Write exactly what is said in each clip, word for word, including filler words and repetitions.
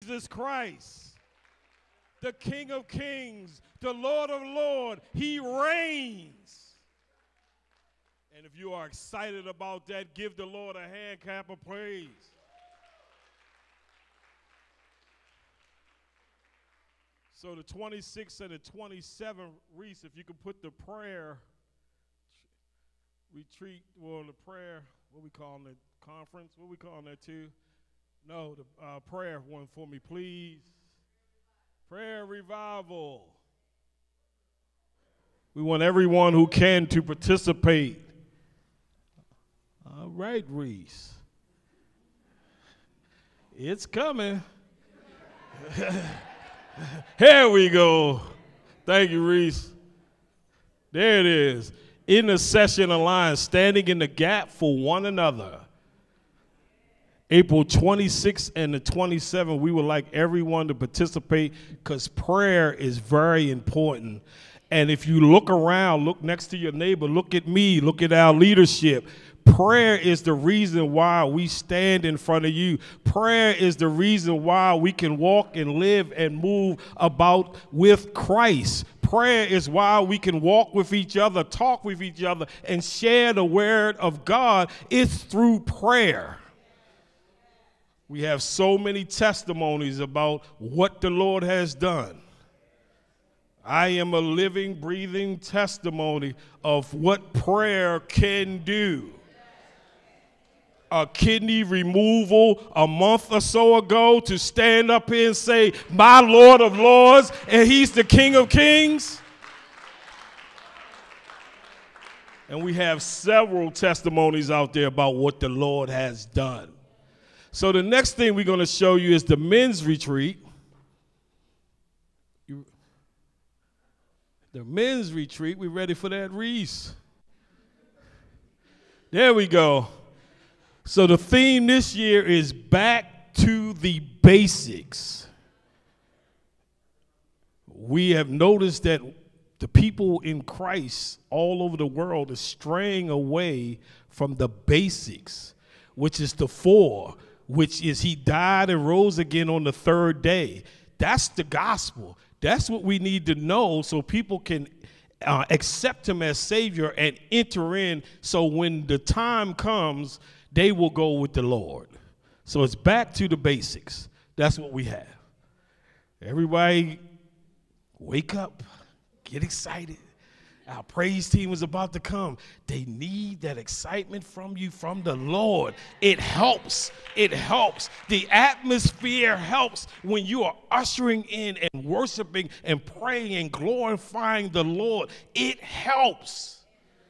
Jesus Christ, the King of Kings, the Lord of Lords. He reigns. And if you are excited about that, give the Lord a hand clap of praise. So the twenty-sixth and the twenty-seventh, Reese, if you could put the prayer retreat, well, the prayer, what we calling it, conference, what we calling that too? No, the uh, prayer one for me, please. Prayer revival. We want everyone who can to participate. All right, Reese. It's coming. Here we go. Thank you, Reese. There it is. Intercession Alliance, standing in the gap for one another. April twenty-sixth and the twenty-seventh, we would like everyone to participate because prayer is very important. And if you look around, look next to your neighbor, look at me, look at our leadership. Prayer is the reason why we stand in front of you. Prayer is the reason why we can walk and live and move about with Christ. Prayer is why we can walk with each other, talk with each other, and share the word of God. It's through prayer. We have so many testimonies about what the Lord has done. I am a living, breathing testimony of what prayer can do. A kidney removal a month or so ago to stand up here and say, my Lord of Lords, and he's the King of Kings. And we have several testimonies out there about what the Lord has done. So the next thing we're going to show you is the men's retreat. You, the men's retreat, we ready for that, Reese? There we go. So the theme this year is back to the basics. We have noticed that the people in Christ all over the world are straying away from the basics, which is the four, which is he died and rose again on the third day. That's the gospel. That's what we need to know so people can uh, accept him as Savior and enter in, so when the time comes, they will go with the Lord. So it's back to the basics. That's what we have. Everybody wake up, get excited. Our praise team is about to come. They need that excitement from you, from the Lord. It helps. It helps. The atmosphere helps when you are ushering in and worshiping and praying and glorifying the Lord. It helps.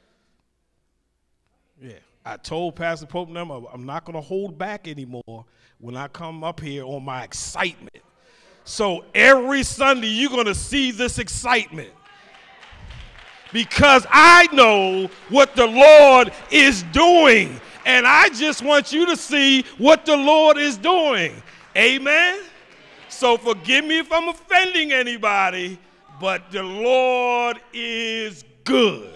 Yeah. I told Pastor Pope and them I'm not going to hold back anymore when I come up here on my excitement. So every Sunday you're going to see this excitement because I know what the Lord is doing, and I just want you to see what the Lord is doing. Amen? So forgive me if I'm offending anybody, but the Lord is good.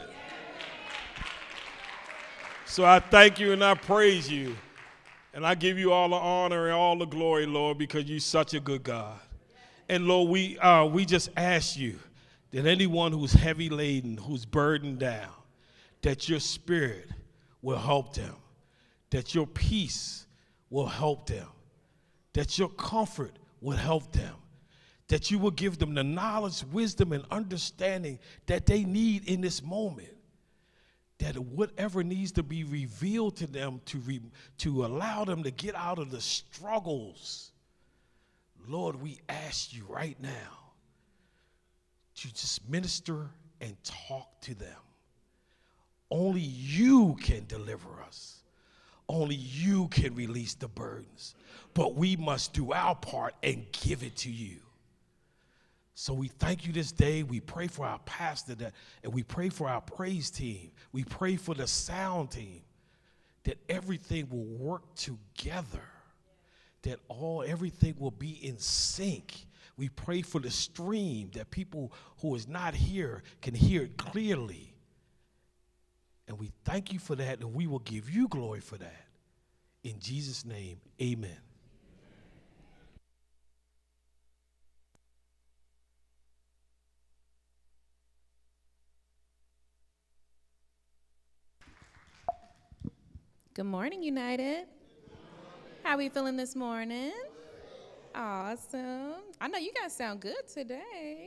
So I thank you and I praise you. And I give you all the honor and all the glory, Lord, because you're such a good God. And Lord, we uh, we just ask you that anyone who's heavy laden, who's burdened down, that your spirit will help them, that your peace will help them, that your comfort will help them, that you will give them the knowledge, wisdom, and understanding that they need in this moment. That whatever needs to be revealed to them to, re, to allow them to get out of the struggles, Lord, we ask you right now to just minister and talk to them. Only you can deliver us. Only you can release the burdens. But we must do our part and give it to you. So we thank you this day. We pray for our pastor, that, and we pray for our praise team. We pray for the sound team, that everything will work together, that all everything will be in sync. We pray for the stream, that people who is not here can hear it clearly. And we thank you for that, and we will give you glory for that. In Jesus' name, amen. Good morning, United. How are we feeling this morning? Awesome. I know you guys sound good today.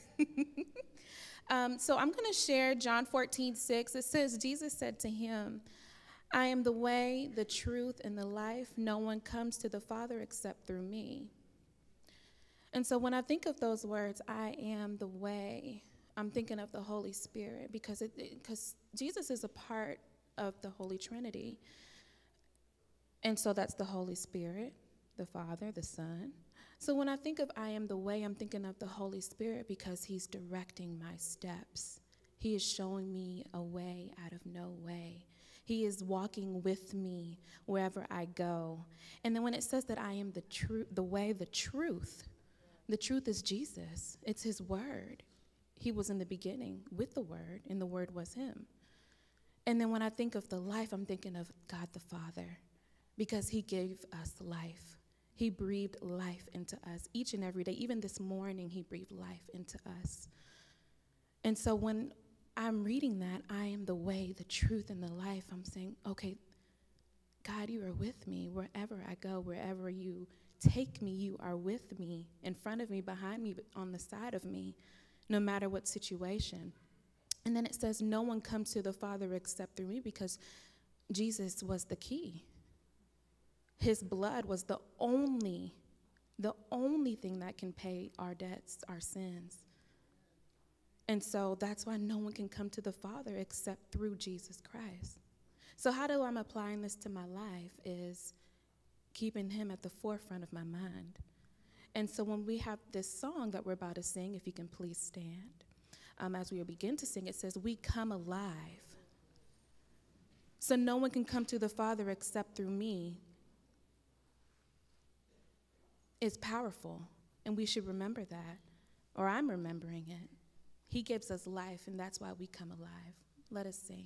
um, so I'm going to share John fourteen six. It says, Jesus said to him, I am the way, the truth, and the life. No one comes to the Father except through me. And so when I think of those words, I am the way, I'm thinking of the Holy Spirit, because it, because Jesus is a part of the Holy Trinity. And so that's the Holy Spirit, the Father, the Son. So when I think of I am the way, I'm thinking of the Holy Spirit because he's directing my steps. He is showing me a way out of no way. He is walking with me wherever I go. And then when it says that I am the truth, the way, the truth, the truth is Jesus. It's his word. He was in the beginning with the word, and the word was him. And then when I think of the life, I'm thinking of God the Father, because he gave us life. He breathed life into us each and every day. Even this morning, he breathed life into us. And so when I'm reading that, I am the way, the truth, and the life, I'm saying, okay, God, you are with me wherever I go, wherever you take me, you are with me, in front of me, behind me, on the side of me, no matter what situation. And then it says, no one comes to the Father except through me, because Jesus was the key. His blood was the only, the only thing that can pay our debts, our sins. And so that's why no one can come to the Father except through Jesus Christ. So how do I'm applying this to my life is keeping him at the forefront of my mind. And so when we have this song that we're about to sing, if you can please stand, um, as we begin to sing, it says, we come alive. So no one can come to the Father except through me. It's powerful, and we should remember that, or I'm remembering it. He gives us life, and that's why we come alive. Let us sing.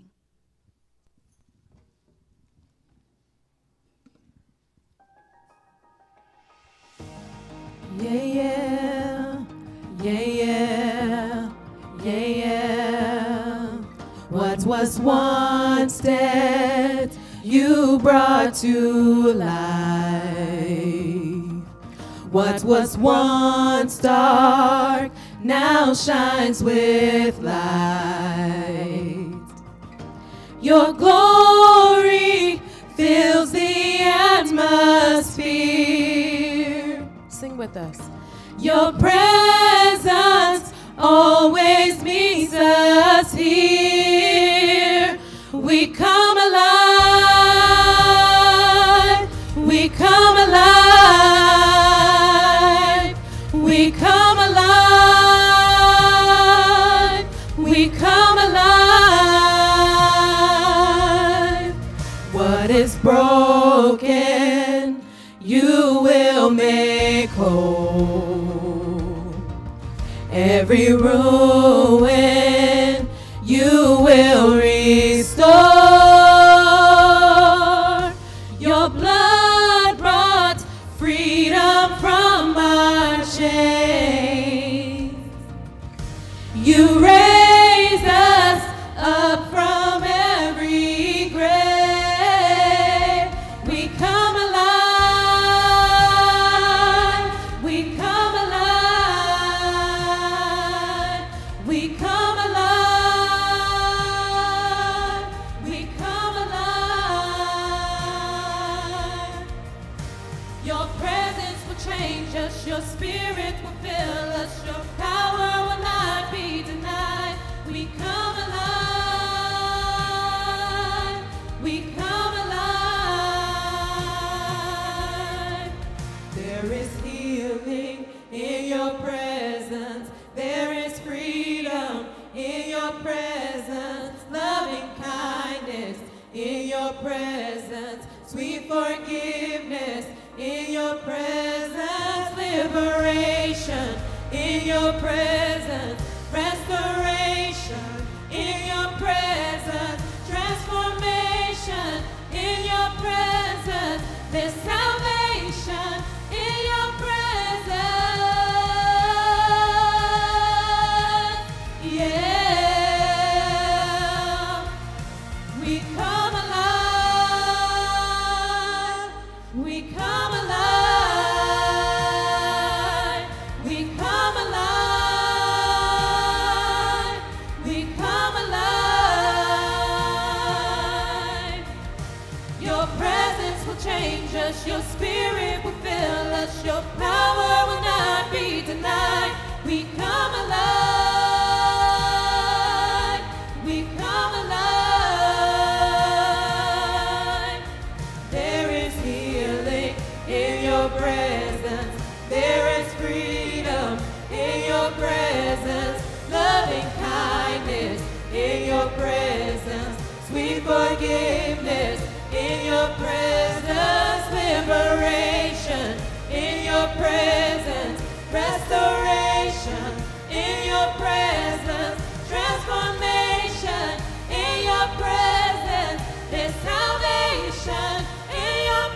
Yeah, yeah, yeah, yeah, yeah, yeah. What was once dead, you brought to life. What was once dark, now shines with light. Your glory fills the atmosphere. Sing with us. Your presence always meets us here. We come alive. We come alive. We come alive. We come alive. What is broken, you will make whole. Every ruin, you will restore. Your blood brought freedom from our chains. You raised us up from every grave. We come alive. We come alive. We come alive. We come alive. Your presence will change us. Your spirit will fill us. Your power will not be denied. We come alive. We come alive. There is healing in your presence. There is freedom in your presence. Loving kindness in your presence. Sweet forgiveness in your presence. Liberation in your presence. Restoration in your presence. Transformation in your presence. There's salvation in your presence. Yeah. We come alive. We come alive. We come alive. There is healing in your presence. There is freedom in your presence. Loving kindness in your presence. Sweet forgiveness in your presence. Liberation in your presence. Restoration in your presence. Transformation in your presence. There's salvation in your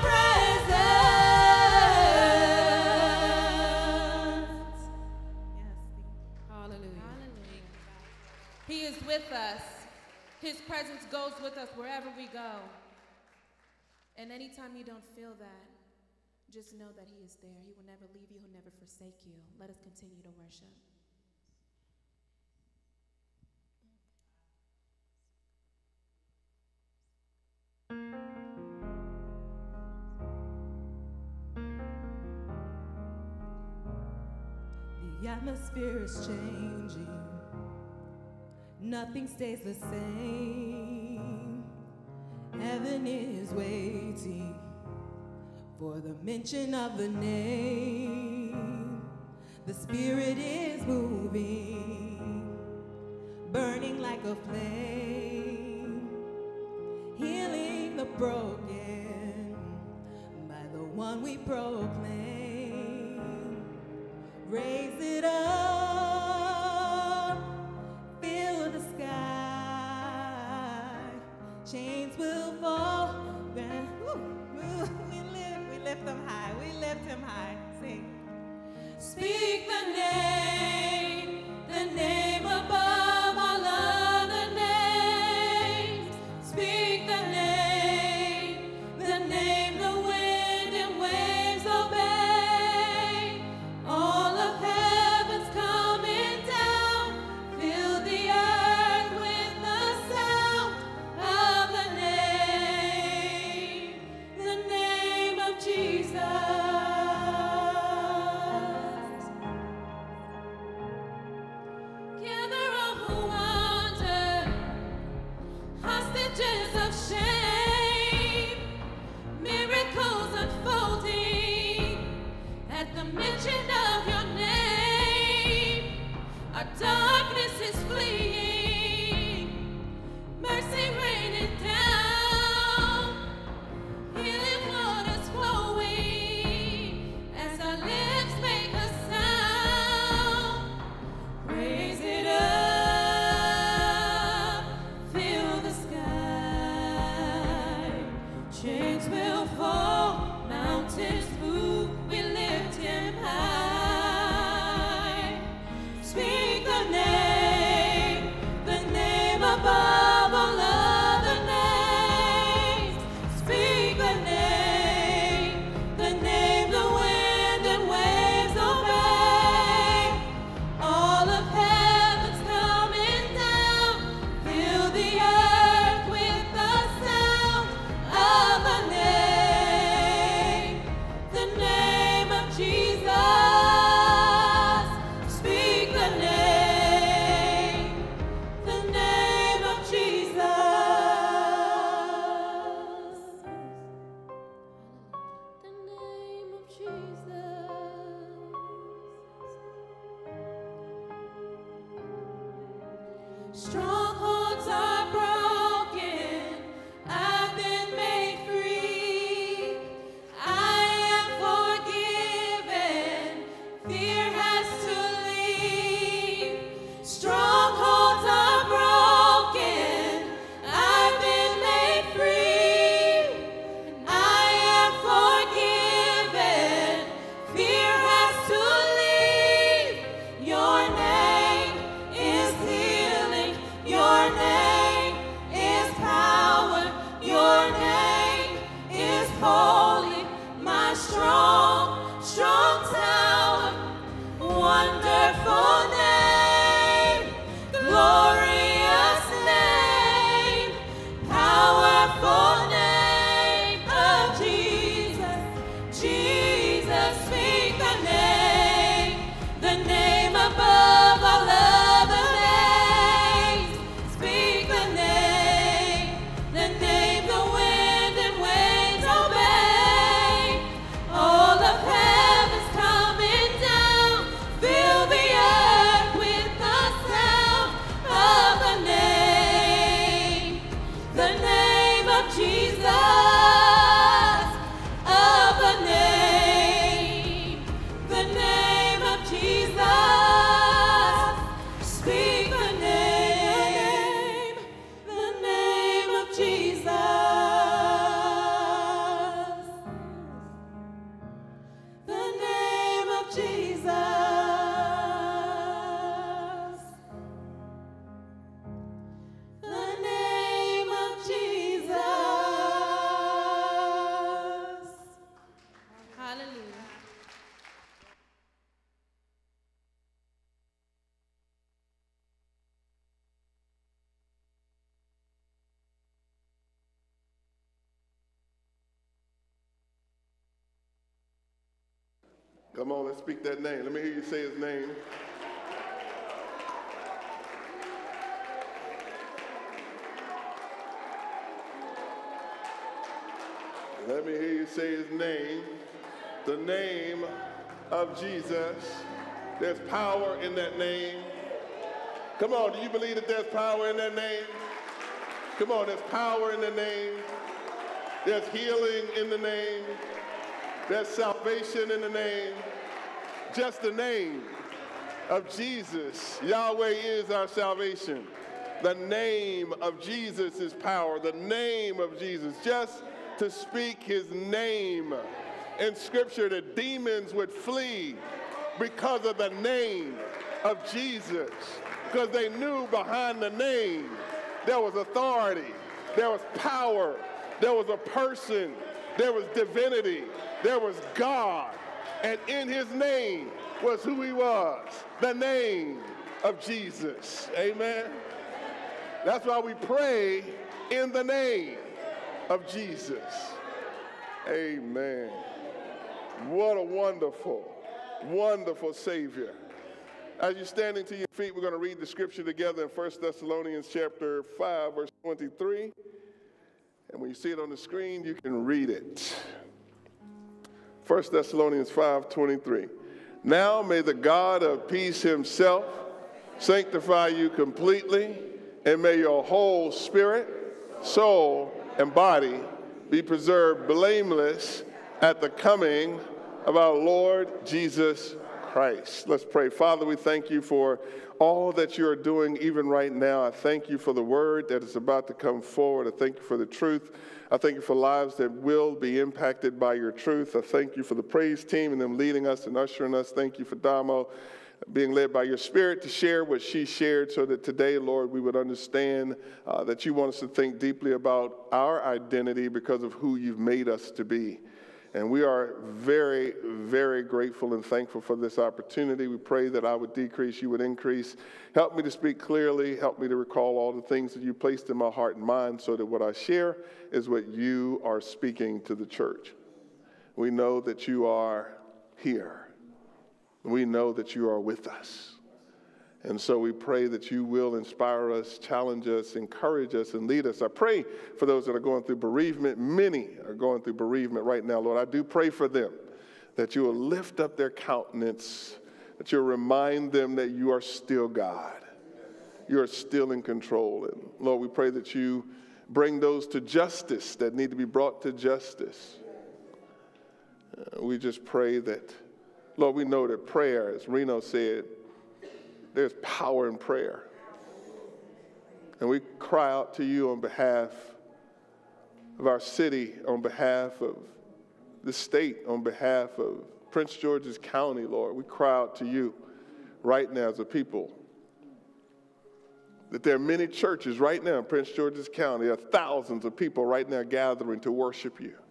presence. Yes. Hallelujah. Hallelujah. He is with us. His presence goes with us wherever we go. And anytime you don't feel that, just know that he is there. He will never leave you. He'll never forsake you. Let us continue to worship. The atmosphere is changing. Nothing stays the same. Heaven is waiting for the mention of the name. The Spirit is moving, burning like a flame, healing the broken by the one we proclaim. Raise it up, fill the sky, chains will fall. Lift them high, we lift him high. Sing. Speak the name, the name above all other names. Speak the name, the name the wind and waves obey. All of heaven's coming down, fill the earth with the sound of the name, the name of Jesus. Gather all who wander, hostages of shame, miracles unfolding at the mention of your name. Our darkness is fleeing, mercy raining down, healing waters flowing as our lips make a sound. Raise it up, fill the sky. Chains will fall, mountains move, we lift him high. Speak the name, the name above all other names. Speak the name, the name the wind and waves obey. All of heaven's coming down, fill the earth with the sound of the name, the name of Jesus. Speak the name, the name of Jesus. The name of Jesus. Strongholds are broken. I've been made free. I am forgiven. Fear has to leave. Strongholds are broken. I've been made free. I am forgiven. Fear has to leave. Your name is healing. Your Come on, let's speak that name. Let me hear you say his name. Let me hear you say his name. The name of Jesus. There's power in that name. Come on, do you believe that there's power in that name? Come on, there's power in the name. There's healing in the name. There's salvation in the name. Just the name of Jesus. Yahweh is our salvation. The name of Jesus is power. The name of Jesus. Just to speak his name. In Scripture, the demons would flee because of the name of Jesus. Because they knew behind the name there was authority, there was power, there was a person, there was divinity, there was God. And in his name was who he was, the name of Jesus. Amen. That's why we pray in the name of Jesus. Amen. What a wonderful, wonderful Savior. As you're standing to your feet, we're going to read the scripture together in First Thessalonians chapter five, verse twenty-three. And when you see it on the screen, you can read it. First Thessalonians five twenty-three. Now may the God of peace himself sanctify you completely, and may your whole spirit, soul, and body be preserved blameless at the coming of our Lord Jesus Christ. Let's pray. Father, we thank you for all that you are doing even right now. I thank you for the word that is about to come forward. I thank you for the truth. I thank you for lives that will be impacted by your truth. I thank you for the praise team and them leading us and ushering us. Thank you for Damo being led by your Spirit to share what she shared, so that today, Lord, we would understand uh, that you want us to think deeply about our identity because of who you've made us to be. And we are very, very grateful and thankful for this opportunity. We pray that I would decrease, you would increase. Help me to speak clearly. Help me to recall all the things that you placed in my heart and mind, so that what I share is what you are speaking to the church. We know that you are here. We know that you are with us. And so we pray that you will inspire us, challenge us, encourage us, and lead us. I pray for those that are going through bereavement. Many are going through bereavement right now, Lord. I do pray for them, that you will lift up their countenance, that you'll remind them that you are still God. You are still in control. And Lord, we pray that you bring those to justice that need to be brought to justice. Uh, we just pray that, Lord, we know that prayer, as Reno said, there's power in prayer. And we cry out to you on behalf of our city, on behalf of the state, on behalf of Prince George's County, Lord. We cry out to you right now as a people that there are many churches right now in Prince George's County. There are thousands of people right now gathering to worship you.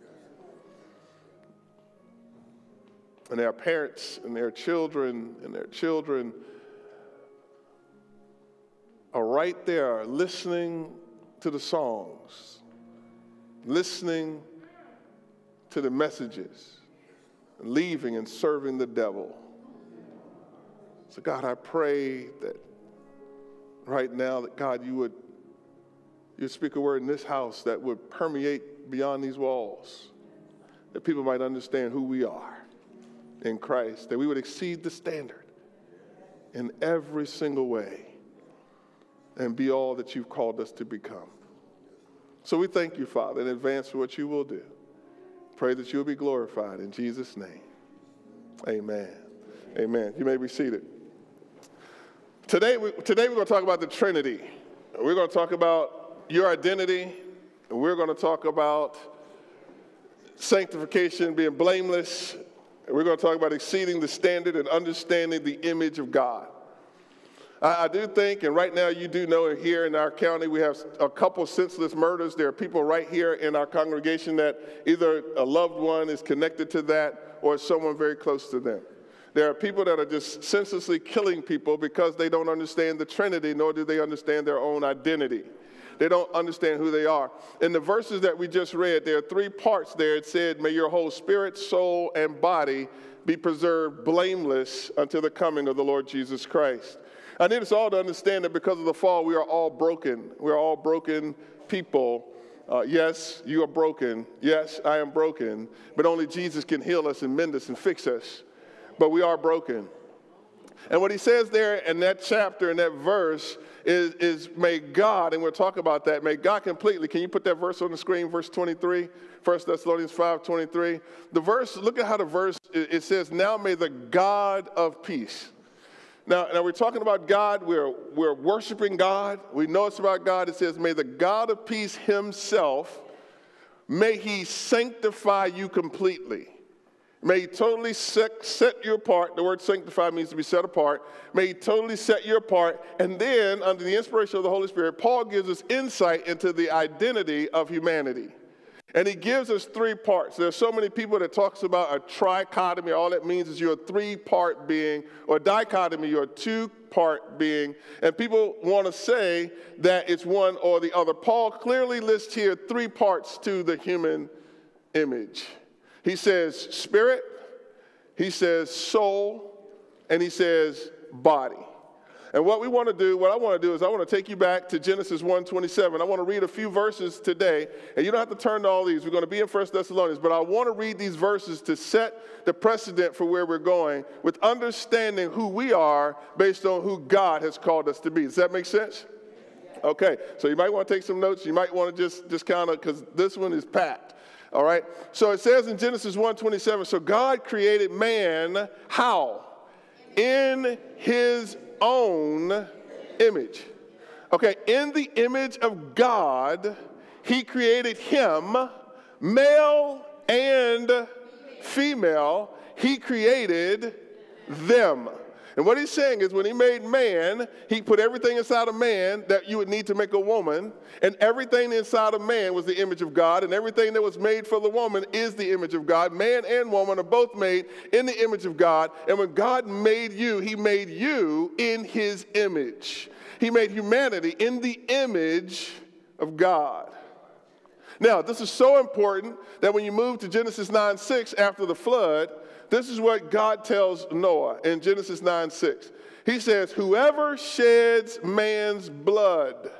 And there are parents and their children and their children are right there listening to the songs, listening to the messages, leaving and serving the devil. So God, I pray that right now that God, you would you would speak a word in this house that would permeate beyond these walls, that people might understand who we are in Christ, that we would exceed the standard in every single way and be all that you've called us to become. So we thank you, Father, in advance for what you will do. Pray that you'll be glorified in Jesus' name. Amen. Amen. You may be seated. Today, we, today we're going to talk about the Trinity. We're going to talk about your identity, and we're going to talk about sanctification, being blameless, and we're going to talk about exceeding the standard and understanding the image of God. I, I do think, and right now you do know here in our county we have a couple senseless murders. There are people right here in our congregation that either a loved one is connected to that or someone very close to them. There are people that are just senselessly killing people because they don't understand the Trinity, nor do they understand their own identity. They don't understand who they are. In the verses that we just read, there are three parts there. It said, may your whole spirit, soul, and body be preserved blameless until the coming of the Lord Jesus Christ. I need us all to understand that because of the fall, we are all broken. We are all broken people. Uh, yes, you are broken. Yes, I am broken. But only Jesus can heal us and mend us and fix us. But we are broken. And what he says there in that chapter, in that verse, is, is may God, and we'll talk about that, may God completely, can you put that verse on the screen, verse twenty-three, First Thessalonians five twenty-three. The verse, look at how the verse, it says, now may the God of peace. Now, now we're talking about God, we're, we're worshiping God, we know it's about God. It says, may the God of peace himself, may he sanctify you completely. May he totally set, set you apart. The word sanctify means to be set apart. May he totally set you apart. And then, under the inspiration of the Holy Spirit, Paul gives us insight into the identity of humanity. And he gives us three parts. There's so many people that talks about a trichotomy. All that means is you're a three-part being, or a dichotomy, you're a two-part being. And people want to say that it's one or the other. Paul clearly lists here three parts to the human image. He says spirit, he says soul, and he says body. And what we want to do, what I want to do is I want to take you back to Genesis one twenty-seven. I want to read a few verses today, and you don't have to turn to all these. We're going to be in First Thessalonians, but I want to read these verses to set the precedent for where we're going with understanding who we are based on who God has called us to be. Does that make sense? Okay, so you might want to take some notes. You might want to just, just kind of, because this one is packed. All right, so it says in Genesis one twenty-seven, so God created man, how? In his own image. Okay, in the image of God, he created him, male and female, he created them. And what he's saying is when he made man, he put everything inside of man that you would need to make a woman, and everything inside of man was the image of God, and everything that was made for the woman is the image of God. Man and woman are both made in the image of God, and when God made you, he made you in his image. He made humanity in the image of God. Now, this is so important that when you move to Genesis nine six after the flood, this is what God tells Noah in Genesis nine six. He says, whoever sheds man's blood,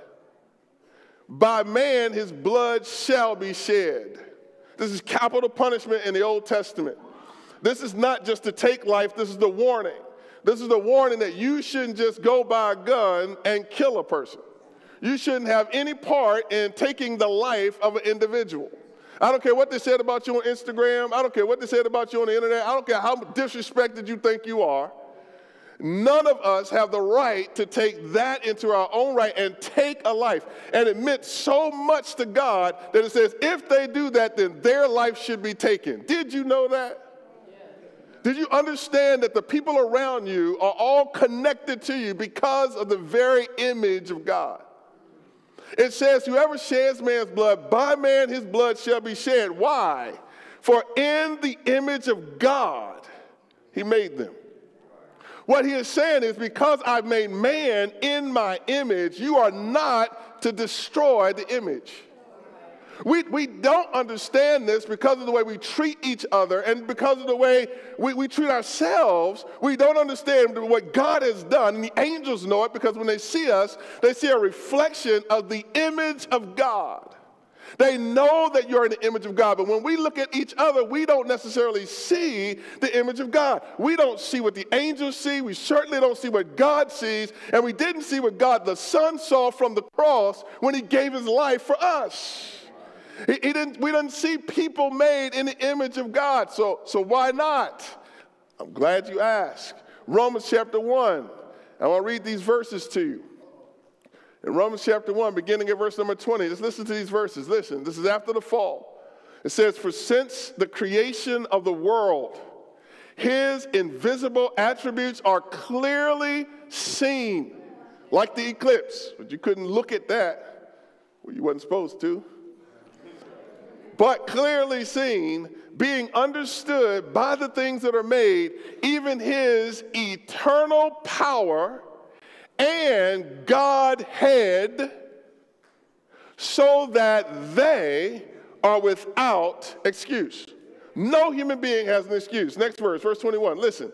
by man his blood shall be shed. This is capital punishment in the Old Testament. This is not just to take life, this is the warning. This is the warning that you shouldn't just go buy a gun and kill a person. You shouldn't have any part in taking the life of an individual. I don't care what they said about you on Instagram. I don't care what they said about you on the internet. I don't care how disrespected you think you are. None of us have the right to take that into our own right and take a life. And it meant so much to God that it says if they do that, then their life should be taken. Did you know that? Did you understand that the people around you are all connected to you because of the very image of God? It says, whoever sheds man's blood, by man his blood shall be shed. Why? For in the image of God, he made them. What he is saying is, because I've made man in my image, you are not to destroy the image. We, we don't understand this because of the way we treat each other and because of the way we, we treat ourselves. We don't understand what God has done, and the angels know it because when they see us, they see a reflection of the image of God. They know that you're in the image of God, but when we look at each other, we don't necessarily see the image of God. We don't see what the angels see. We certainly don't see what God sees, and we didn't see what God the Son saw from the cross when he gave his life for us. He, he didn't, we didn't see people made in the image of God, so, so why not? I'm glad you asked. Romans chapter one. I want to read these verses to you. In Romans chapter one, beginning at verse number twenty, just listen to these verses. Listen, this is after the fall. It says, for since the creation of the world, his invisible attributes are clearly seen, like the eclipse. But you couldn't look at that. Well, you wasn't supposed to. But clearly seen, being understood by the things that are made, even his eternal power and Godhead, so that they are without excuse. No human being has an excuse. Next verse, verse twenty-one. Listen.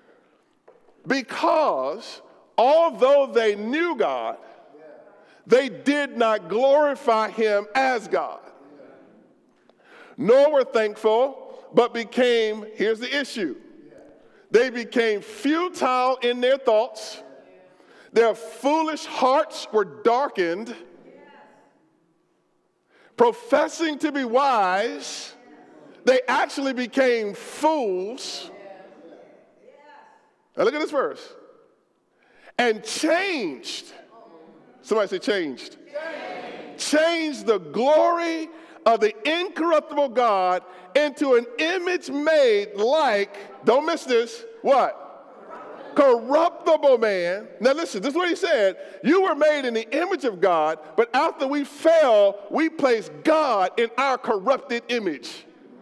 Because although they knew God, they did not glorify him as God, nor were thankful, but became, here's the issue, they became futile in their thoughts. Their foolish hearts were darkened. Professing to be wise, they actually became fools. Now look at this verse. And changed. Somebody say changed. Changed. Changed the glory of the incorruptible God into an image made like, don't miss this, what? Corruptible man. Now listen, this is what he said. You were made in the image of God, but after we fell, we placed God in our corrupted image.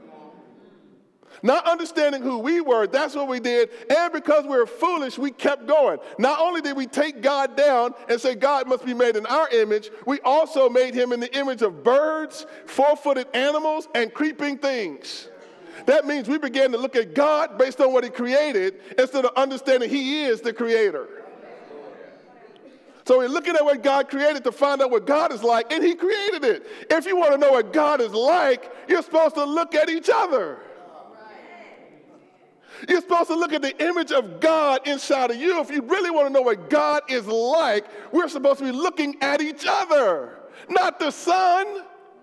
Not understanding who we were, that's what we did. And because we were foolish, we kept going. Not only did we take God down and say God must be made in our image, we also made him in the image of birds, four-footed animals, and creeping things. That means we began to look at God based on what he created instead of understanding he is the creator. So we're looking at what God created to find out what God is like, and he created it. If you want to know what God is like, you're supposed to look at each other. You're supposed to look at the image of God inside of you. If you really want to know what God is like, we're supposed to be looking at each other, not the sun.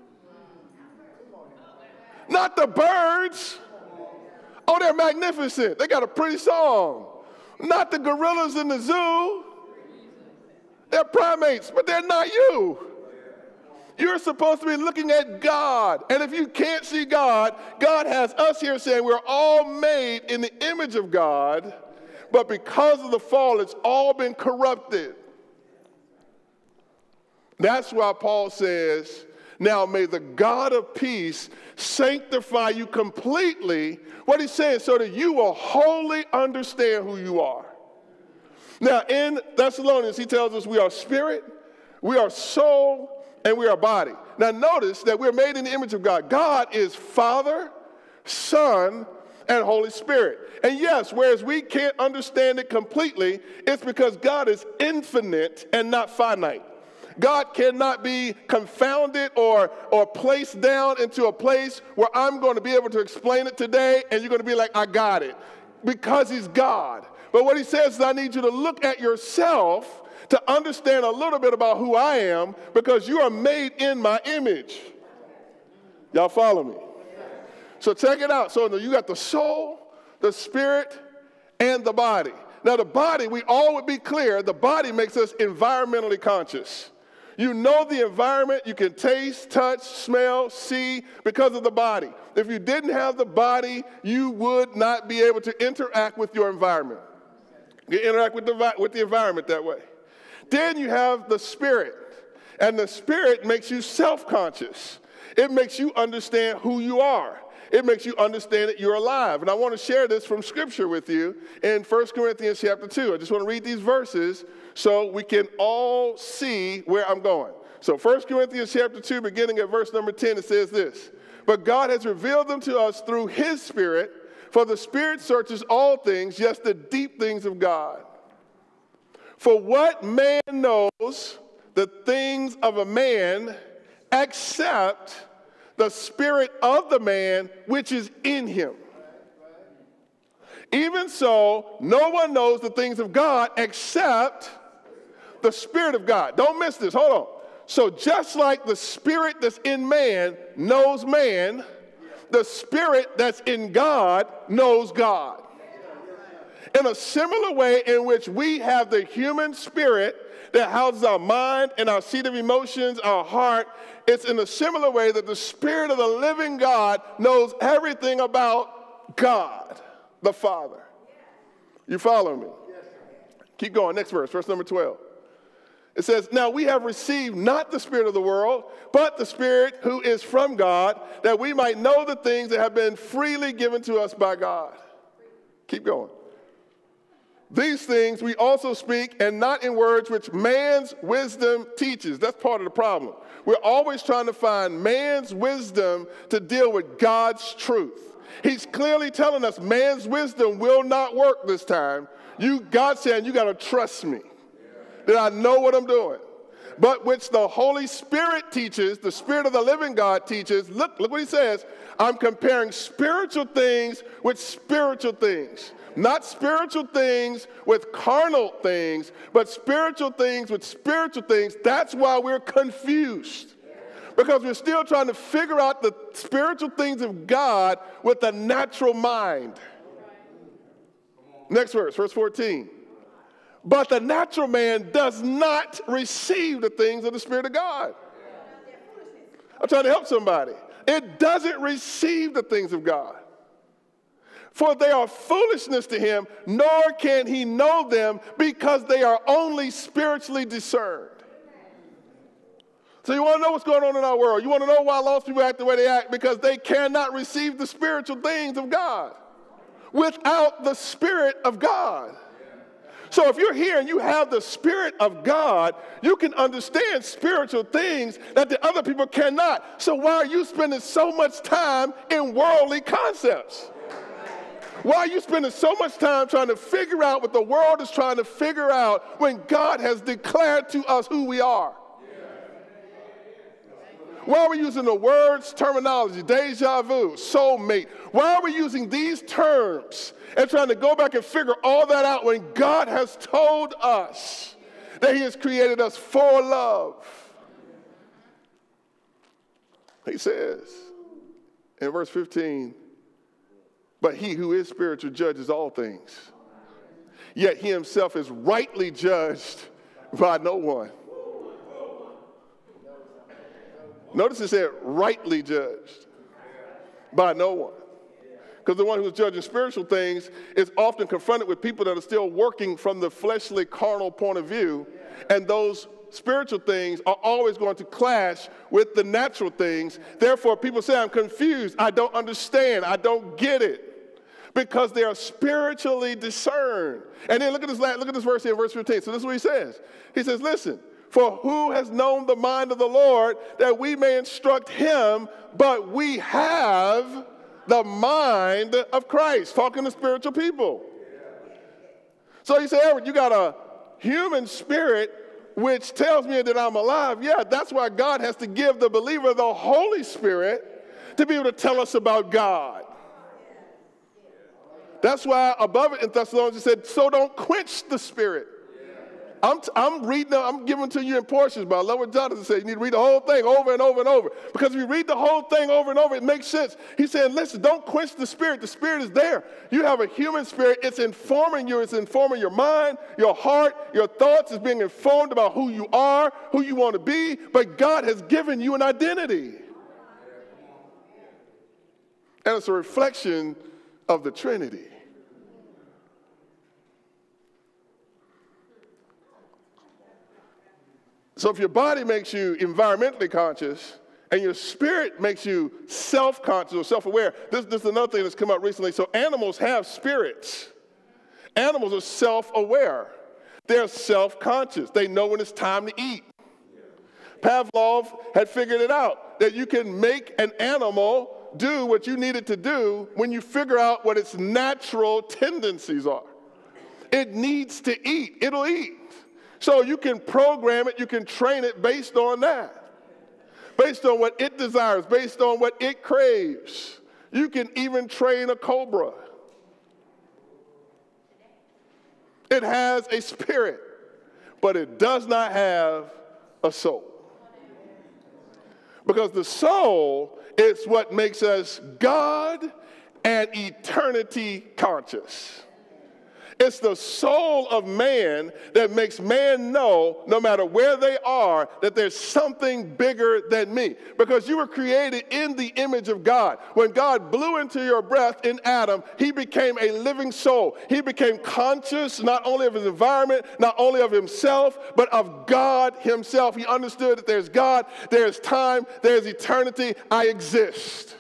Not the birds. Oh, they're magnificent. They got a pretty song. Not the gorillas in the zoo. They're primates, but they're not you. You're supposed to be looking at God. And if you can't see God, God has us here saying we're all made in the image of God, but because of the fall, it's all been corrupted. That's why Paul says, now may the God of peace sanctify you completely. What he's saying, so that you will wholly understand who you are. Now in Thessalonians, he tells us we are spirit, we are soul, and we are body. Now notice that we're made in the image of God. God is Father, Son, and Holy Spirit. And yes, whereas we can't understand it completely, it's because God is infinite and not finite. God cannot be confounded or, or placed down into a place where I'm going to be able to explain it today and you're going to be like, I got it, because he's God. But what he says is I need you to look at yourself to understand a little bit about who I am, because you are made in my image. Y'all follow me? So check it out. So you got the soul, the spirit, and the body. Now the body, we all would be clear, the body makes us environmentally conscious. You know the environment, you can taste, touch, smell, see because of the body. If you didn't have the body, you would not be able to interact with your environment. You interact with the, with the environment that way. Then you have the spirit, and the spirit makes you self-conscious. It makes you understand who you are. It makes you understand that you're alive. And I want to share this from Scripture with you in First Corinthians chapter two. I just want to read these verses so we can all see where I'm going. So First Corinthians chapter two, beginning at verse number ten, it says this. But God has revealed them to us through his Spirit, for the Spirit searches all things, yes, the deep things of God. For what man knows the things of a man except the spirit of the man which is in him? Even so, no one knows the things of God except the Spirit of God. Don't miss this. Hold on. So just like the spirit that's in man knows man, the spirit that's in God knows God. In a similar way in which we have the human spirit that houses our mind and our seat of emotions, our heart, it's in a similar way that the Spirit of the living God knows everything about God, the Father. You follow me? Keep going. Next verse, verse number twelve. It says, now we have received not the spirit of the world, but the Spirit who is from God, that we might know the things that have been freely given to us by God. Keep going. These things we also speak, and not in words which man's wisdom teaches. That's part of the problem. We're always trying to find man's wisdom to deal with God's truth. He's clearly telling us man's wisdom will not work this time. You, God saying, you got to trust me, that I know what I'm doing. But which the Holy Spirit teaches, the Spirit of the living God teaches, look, look what he says, I'm comparing spiritual things with spiritual things. Not spiritual things with carnal things, but spiritual things with spiritual things. That's why we're confused. Because we're still trying to figure out the spiritual things of God with the natural mind. Next verse, verse fourteen. But the natural man does not receive the things of the Spirit of God. I'm trying to help somebody. It doesn't receive the things of God. For they are foolishness to him, nor can he know them because they are only spiritually discerned. So you want to know what's going on in our world? You want to know why lost people act the way they act? Because they cannot receive the spiritual things of God without the Spirit of God. So if you're here and you have the Spirit of God, you can understand spiritual things that the other people cannot. So why are you spending so much time in worldly concepts? Why are you spending so much time trying to figure out what the world is trying to figure out when God has declared to us who we are? Why are we using the words, terminology, deja vu, soulmate? Why are we using these terms and trying to go back and figure all that out when God has told us that he has created us for love? He says in verse fifteen, but he who is spiritual judges all things, yet he himself is rightly judged by no one. Notice it said rightly judged by no one. Because the one who's judging spiritual things is often confronted with people that are still working from the fleshly, carnal point of view. And those spiritual things are always going to clash with the natural things. Therefore, people say, I'm confused. I don't understand. I don't get it. Because they are spiritually discerned. And then look at this, look at this verse here, verse fifteen. So this is what he says. He says, listen. For who has known the mind of the Lord that we may instruct him, but we have the mind of Christ. Talking to spiritual people. So you say, Everett, you got a human spirit which tells me that I'm alive. Yeah, that's why God has to give the believer the Holy Spirit to be able to tell us about God. That's why above it in Thessalonians it said, so don't quench the Spirit. I'm, t- I'm reading, I'm giving to you in portions, but I love what Jonathan said. You need to read the whole thing over and over and over. Because if you read the whole thing over and over, it makes sense. He's saying, listen, don't quench the Spirit. The Spirit is there. You have a human spirit. It's informing you. It's informing your mind, your heart, your thoughts. It's being informed about who you are, who you want to be. But God has given you an identity. And it's a reflection of the Trinity. So if your body makes you environmentally conscious and your spirit makes you self-conscious or self-aware, this, this is another thing that's come up recently. So animals have spirits. Animals are self-aware. They're self-conscious. They know when it's time to eat. Pavlov had figured it out, that you can make an animal do what you need it to do when you figure out what its natural tendencies are. It needs to eat. It'll eat. So you can program it, you can train it based on that. Based on what it desires, based on what it craves. You can even train a cobra. It has a spirit, but it does not have a soul. Because the soul is what makes us God and eternity conscious. It's the soul of man that makes man know, no matter where they are, that there's something bigger than me. Because you were created in the image of God. When God blew into your breath in Adam, he became a living soul. He became conscious not only of his environment, not only of himself, but of God himself. He understood that there's God, there's time, there's eternity. I exist.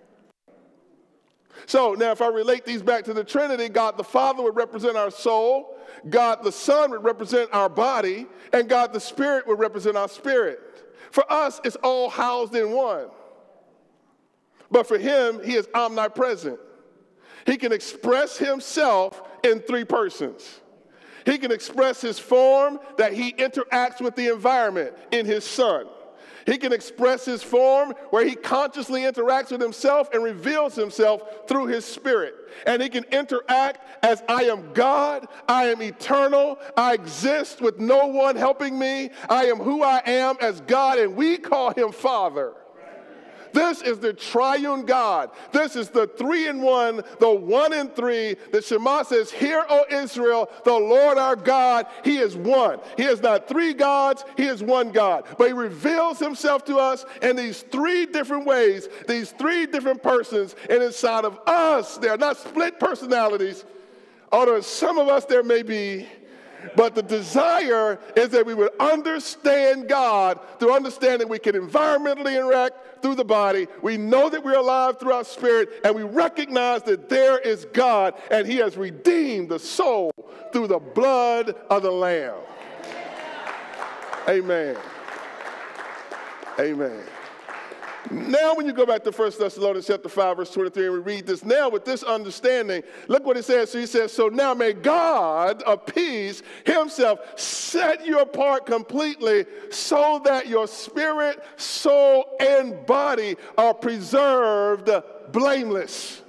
So now if I relate these back to the Trinity, God the Father would represent our soul, God the Son would represent our body, and God the Spirit would represent our spirit. For us, it's all housed in one. But for him, he is omnipresent. He can express himself in three persons. He can express his form that he interacts with the environment in his Son. He can express his form where he consciously interacts with himself and reveals himself through his Spirit. And he can interact as I am God, I am eternal, I exist with no one helping me, I am who I am as God, and we call him Father. This is the triune God. This is the three in one, the one in three. The Shema says, hear, O Israel, the Lord our God, he is one. He is not three gods, he is one God. But he reveals himself to us in these three different ways, these three different persons. And inside of us, they are not split personalities. Although some of us there may be. But the desire is that we would understand God through understanding we can environmentally interact through the body. We know that we're alive through our spirit, and we recognize that there is God, and he has redeemed the soul through the blood of the Lamb. Amen. Amen. Now when you go back to First Thessalonians chapter five, verse twenty-three, and we read this now with this understanding, look what it says. So he says, so now may God of peace himself set you apart completely so that your spirit, soul, and body are preserved blameless.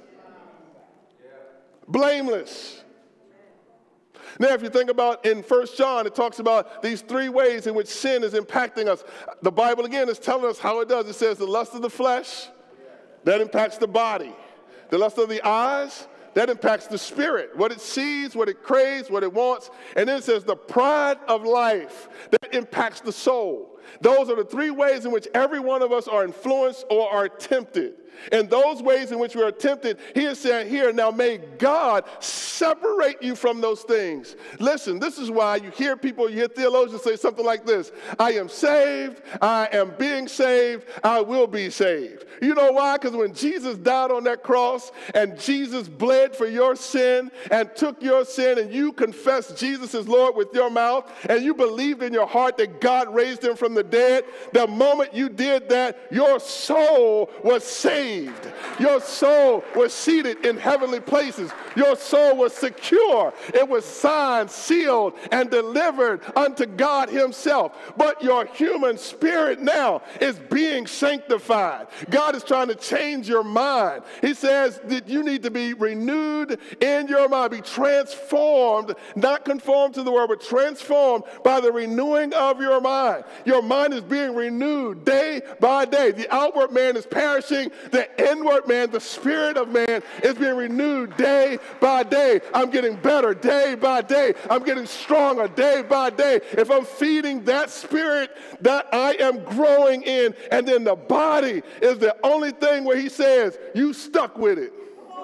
Blameless. Now, if you think about in First John, it talks about these three ways in which sin is impacting us. The Bible, again, is telling us how it does. It says the lust of the flesh, that impacts the body. The lust of the eyes, that impacts the spirit, what it sees, what it craves, what it wants. And then it says the pride of life, that impacts the soul. Those are the three ways in which every one of us are influenced or are tempted. And those ways in which we are tempted, he is saying here, now may God separate you from those things. Listen, this is why you hear people, you hear theologians say something like this: I am saved, I am being saved, I will be saved. You know why? Because when Jesus died on that cross and Jesus bled for your sin and took your sin, and you confessed Jesus as Lord with your mouth, and you believed in your heart that God raised him from the dead, the moment you did that, your soul was saved. Your soul was seated in heavenly places. Your soul was secure. It was signed, sealed, and delivered unto God himself. But your human spirit now is being sanctified. God is trying to change your mind. He says that you need to be renewed in your mind, be transformed, not conformed to the world, but transformed by the renewing of your mind. Your mind is being renewed day by day. The outward man is perishing. The inward man, the spirit of man, is being renewed day by day. I'm getting better day by day. I'm getting stronger day by day. If I'm feeding that spirit that I am growing in, and then the body is the only thing where he says, you stuck with it.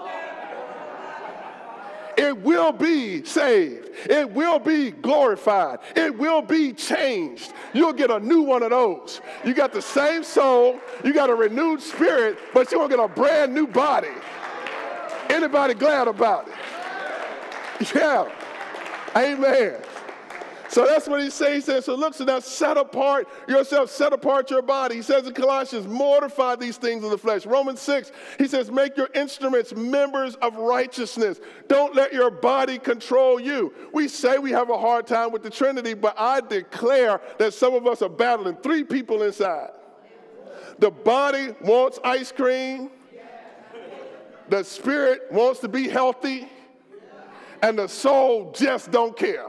It will be saved. It will be glorified. It will be changed. You'll get a new one of those. You got the same soul. You got a renewed spirit, but you're going to get a brand new body. Anybody glad about it? Yeah. Amen. So that's what he says. He says, so look, so now set apart yourself, set apart your body. He says in Colossians, mortify these things of the flesh. Romans six, he says, make your instruments members of righteousness. Don't let your body control you. We say we have a hard time with the Trinity, but I declare that some of us are battling three people inside. The body wants ice cream. The spirit wants to be healthy. And the soul just don't care.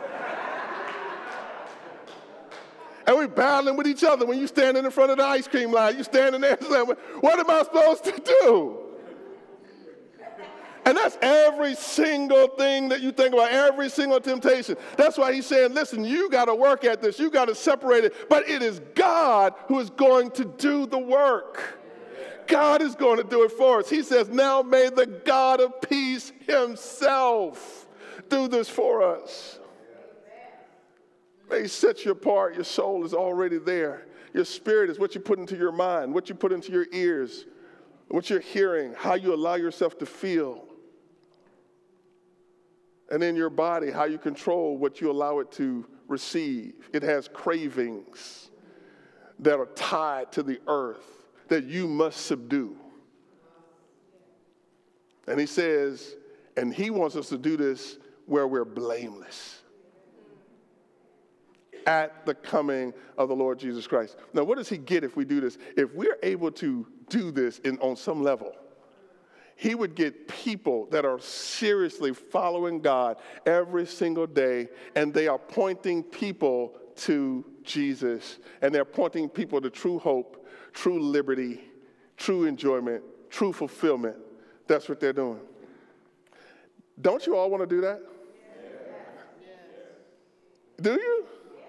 And we're battling with each other. When you're standing in front of the ice cream line, you're standing there saying, what am I supposed to do? And that's every single thing that you think about, every single temptation. That's why he's saying, listen, you got to work at this. You got to separate it. But it is God who is going to do the work. God is going to do it for us. He says, now may the God of peace himself do this for us. May he set you apart. Your soul is already there. Your spirit is what you put into your mind, what you put into your ears, what you're hearing, how you allow yourself to feel. And in your body, how you control what you allow it to receive. It has cravings that are tied to the earth that you must subdue. And he says, and he wants us to do this where we're blameless at the coming of the Lord Jesus Christ. Now, what does he get if we do this? If we're able to do this in, on some level, he would get people that are seriously following God every single day, and they are pointing people to Jesus, and they're pointing people to true hope, true liberty, true enjoyment, true fulfillment. That's what they're doing. Don't you all want to do that? Do you?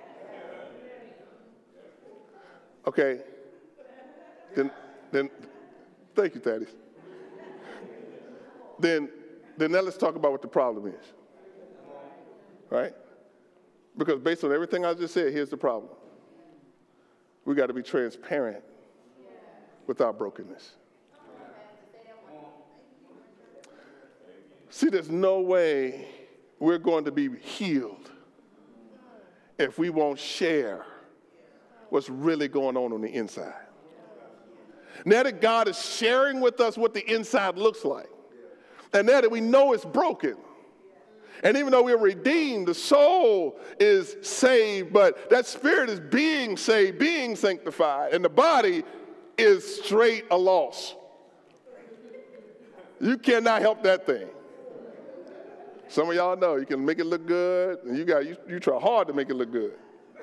Okay. Then, then, thank you, Thaddeus. Then, then now let's talk about what the problem is. Right? Because based on everything I just said, here's the problem. We got to be transparent with our brokenness. See, there's no way we're going to be healed if we won't share what's really going on on the inside. Now that God is sharing with us what the inside looks like, and now that we know it's broken, and even though we're redeemed, the soul is saved, but that spirit is being saved, being sanctified, and the body is straight a loss. You cannot help that thing. Some of y'all know you can make it look good, and you got you, you try hard to make it look good.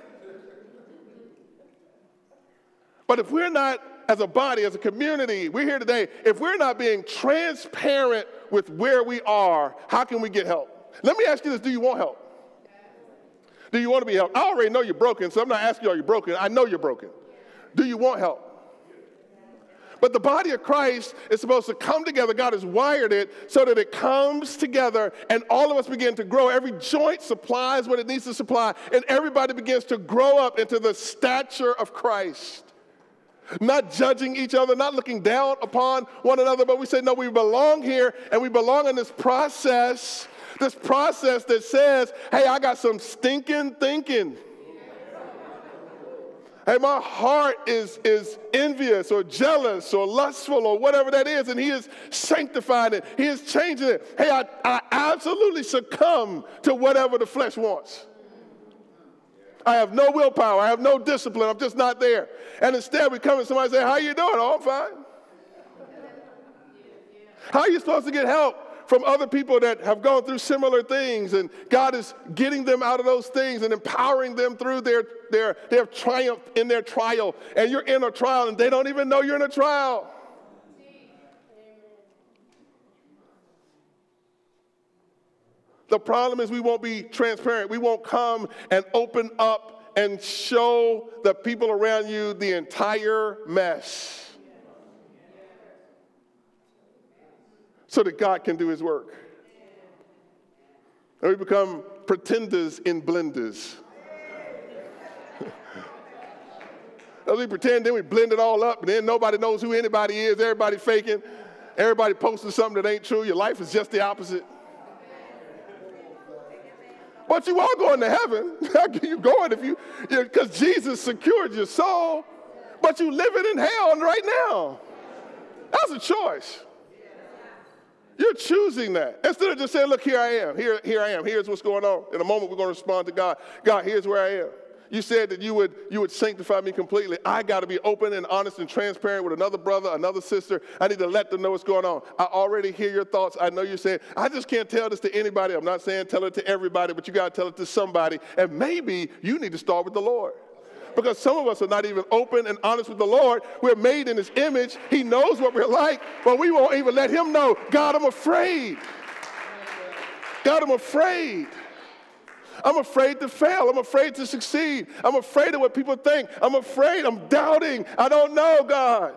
But if we're not, as a body, as a community, we're here today, if we're not being transparent with where we are, how can we get help? Let me ask you this, do you want help? Do you want to be helped? I already know you're broken, so I'm not asking you, are you broken? I know you're broken. Do you want help? But the body of Christ is supposed to come together. God has wired it so that it comes together and all of us begin to grow. Every joint supplies what it needs to supply, and everybody begins to grow up into the stature of Christ. Not judging each other, not looking down upon one another, but we say, no, we belong here, and we belong in this process, this process that says, hey, I got some stinking thinking. Hey, my heart is, is envious or jealous or lustful or whatever that is, and he is sanctifying it. He is changing it. Hey, I, I absolutely succumb to whatever the flesh wants. I have no willpower. I have no discipline. I'm just not there. And instead, we come and somebody say, how you doing? Oh, I'm fine. How are you supposed to get help from other people that have gone through similar things, and God is getting them out of those things and empowering them through their, their, their triumph in their trial, and you're in a trial and they don't even know you're in a trial. The problem is we won't be transparent. We won't come and open up and show the people around you the entire mess so that God can do his work. And we become pretenders in blenders. As we pretend, then we blend it all up, and then nobody knows who anybody is. Everybody faking. Everybody posting something that ain't true. Your life is just the opposite. But you are going to heaven. How can you going if you, because Jesus secured your soul, but you living in hell right now. That's a choice. You're choosing that. Instead of just saying, look, here I am. Here, here I am. Here's what's going on. In a moment, we're going to respond to God. God, here's where I am. You said that you would, you would sanctify me completely. I got to be open and honest and transparent with another brother, another sister. I need to let them know what's going on. I already hear your thoughts. I know you're saying, I just can't tell this to anybody. I'm not saying tell it to everybody, but you got to tell it to somebody. And maybe you need to start with the Lord. Because some of us are not even open and honest with the Lord. We're made in his image. He knows what we're like, but we won't even let him know. God, I'm afraid. God, I'm afraid. I'm afraid to fail. I'm afraid to succeed. I'm afraid of what people think. I'm afraid. I'm doubting. I don't know, God.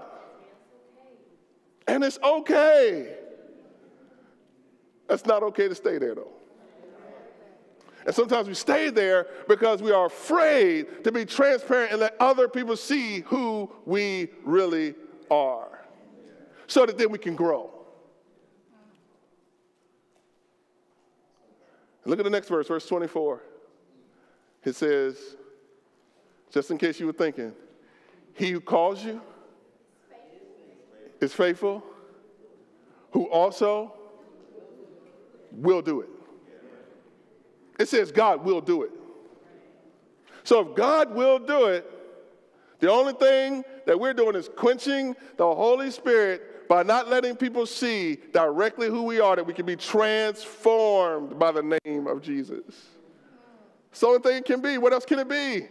And it's okay. It's not okay to stay there, though. And sometimes we stay there because we are afraid to be transparent and let other people see who we really are, so that then we can grow. Look at the next verse, verse twenty-four. It says, just in case you were thinking, he who calls you is faithful, who also will do it. It says God will do it. So if God will do it, the only thing that we're doing is quenching the Holy Spirit by not letting people see directly who we are, that we can be transformed by the name of Jesus. It's the only thing it can be. What else can it be?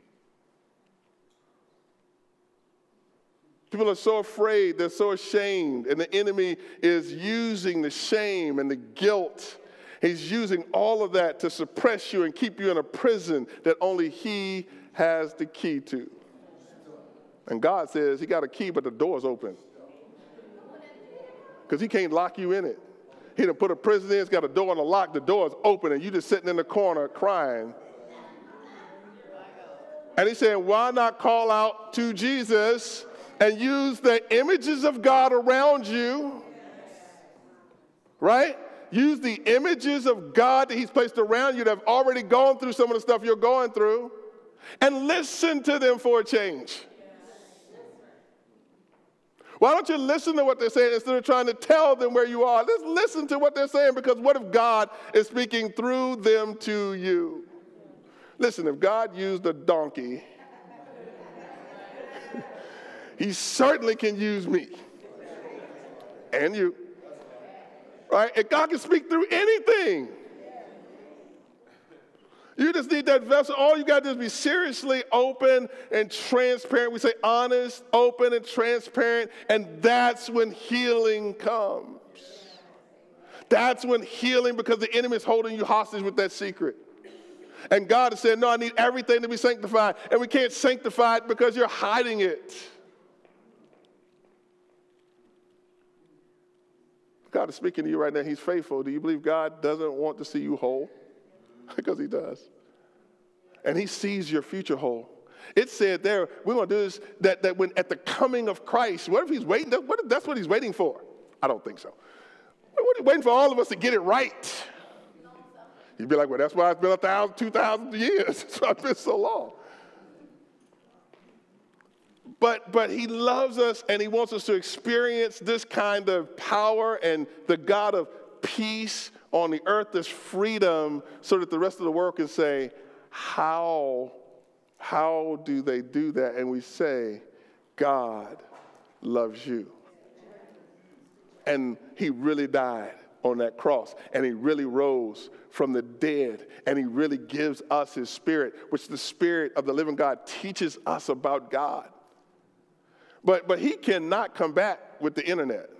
People are so afraid, they're so ashamed, and the enemy is using the shame and the guilt. He's using all of that to suppress you and keep you in a prison that only he has the key to. And God says he got a key, but the door's open. Because he can't lock you in it. He done put a prison in, it's got a door and a lock, the door's open, and you just sitting in the corner crying. And he said, why not call out to Jesus and use the images of God around you, right? Use the images of God that he's placed around you that have already gone through some of the stuff you're going through, and listen to them for a change. Why don't you listen to what they're saying instead of trying to tell them where you are? Let's listen to what they're saying, because what if God is speaking through them to you? Listen, if God used a donkey, he certainly can use me and you. Right? And God can speak through anything. You just need that vessel. All you got to do is be seriously open and transparent. We say honest, open, and transparent. And that's when healing comes. That's when healing, because the enemy is holding you hostage with that secret. And God has said, no, I need everything to be sanctified. And we can't sanctify it because you're hiding it. God is speaking to you right now. He's faithful. Do you believe God doesn't want to see you whole? Because he does. And he sees your future whole. It said there, we're going to do this, that, that when at the coming of Christ, what if he's waiting? What if that's what he's waiting for? I don't think so. What if he's waiting for all of us to get it right? You'd be like, well, that's why it's been a thousand, two thousand years. That's why it's been so long. But, but he loves us, and he wants us to experience this kind of power and the God of peace on the earth, this freedom, so that the rest of the world can say, how, how do they do that? And we say, God loves you. And he really died on that cross, and he really rose from the dead, and he really gives us his spirit, which the Spirit of the living God teaches us about God. But, but he cannot come back with the internet.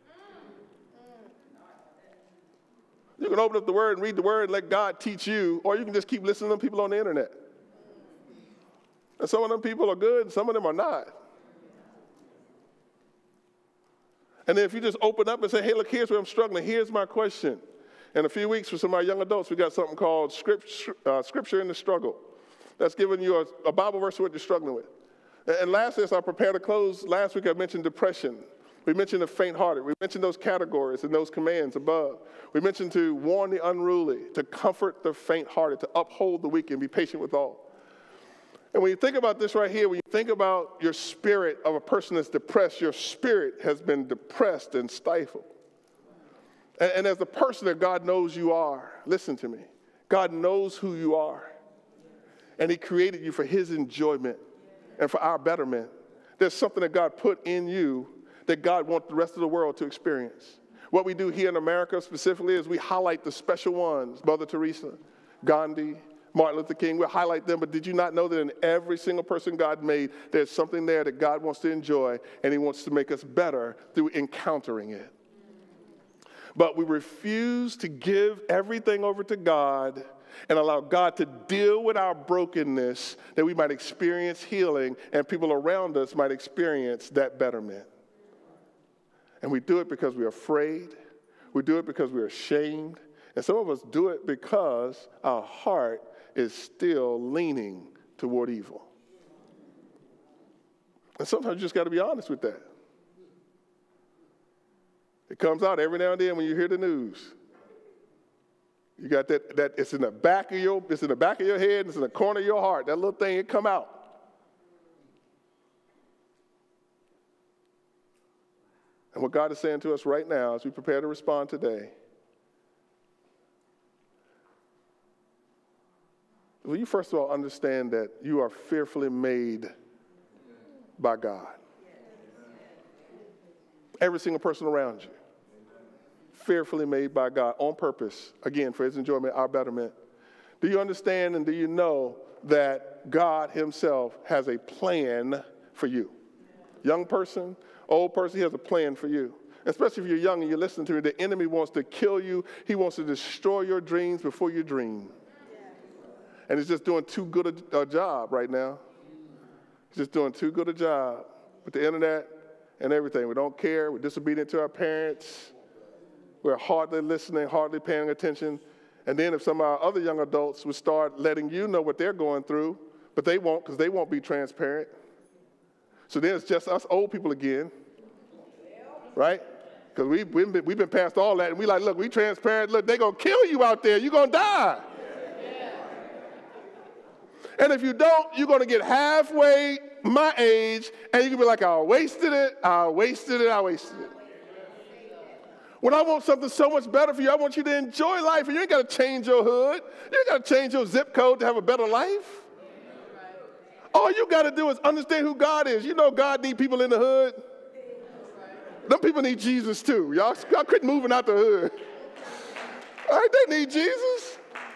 You can open up the Word and read the Word and let God teach you, or you can just keep listening to people on the internet. And some of them people are good, and some of them are not. And then if you just open up and say, hey, look, here's where I'm struggling. Here's my question. In a few weeks, for some of our young adults, we got something called Scripture, uh, Scripture in the Struggle. That's giving you a, a Bible verse for what you're struggling with. And lastly, as I prepare to close, last week I mentioned depression. We mentioned the faint-hearted. We mentioned those categories and those commands above. We mentioned to warn the unruly, to comfort the faint-hearted, to uphold the weak, and be patient with all. And when you think about this right here, when you think about your spirit of a person that's depressed, your spirit has been depressed and stifled. And, and as the person that God knows you are, listen to me, God knows who you are. And he created you for his enjoyment and for our betterment. There's something that God put in you that God wants the rest of the world to experience. What we do here in America specifically is we highlight the special ones, Mother Teresa, Gandhi, Martin Luther King. We'll highlight them, but did you not know that in every single person God made, there's something there that God wants to enjoy, and he wants to make us better through encountering it. But we refuse to give everything over to God and allow God to deal with our brokenness, that we might experience healing and people around us might experience that betterment. And we do it because we're afraid. We do it because we're ashamed. And some of us do it because our heart is still leaning toward evil. And sometimes you just got to be honest with that. It comes out every now and then when you hear the news. You got that, that it's in the back of your, it's in the back of your head, it's in the corner of your heart. That little thing, it come out. And what God is saying to us right now as we prepare to respond today Will you first of all understand that you are fearfully made by God? Every single person around you. Fearfully made by God on purpose, again, for his enjoyment, our betterment. Do you understand and do you know that God himself has a plan for you? Young person, old person, he has a plan for you. Especially if you're young and you're listening to me, the enemy wants to kill you. He wants to destroy your dreams before you dream. And he's just doing too good a, a job right now. He's just doing too good a job with the internet and everything. We don't care. We're disobedient to our parents. We're hardly listening, hardly paying attention. And then if some of our other young adults would start letting you know what they're going through, but they won't because they won't be transparent. So then it's just us old people again, right? Because we, we've, been, we've been past all that, and we like, look, we transparent. Look, they're going to kill you out there. You're going to die. And if you don't, you're going to get halfway my age, and you can be like, I wasted it, I wasted it, I wasted it. When I want something so much better for you, I want you to enjoy life, and you ain't got to change your hood. You ain't got to change your zip code to have a better life. All you got to do is understand who God is. You know God need people in the hood. Them people need Jesus too. Y'all, y'all quit moving out the hood. All right, they need Jesus.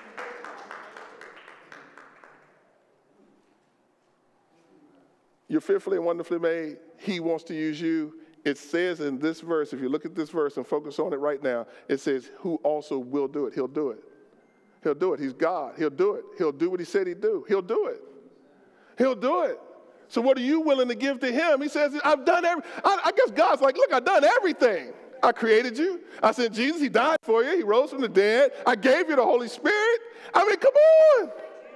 You're fearfully and wonderfully made. He wants to use you. It says in this verse, if you look at this verse and focus on it right now, it says, who also will do it. He'll do it. He'll do it. He's God. He'll do it. He'll do what he said he'd do. He'll do it. He'll do it. So what are you willing to give to him? He says, I've done every, I, I guess God's like, look, I've done everything. I created you. I sent Jesus. He died for you. He rose from the dead. I gave you the Holy Spirit. I mean, come on.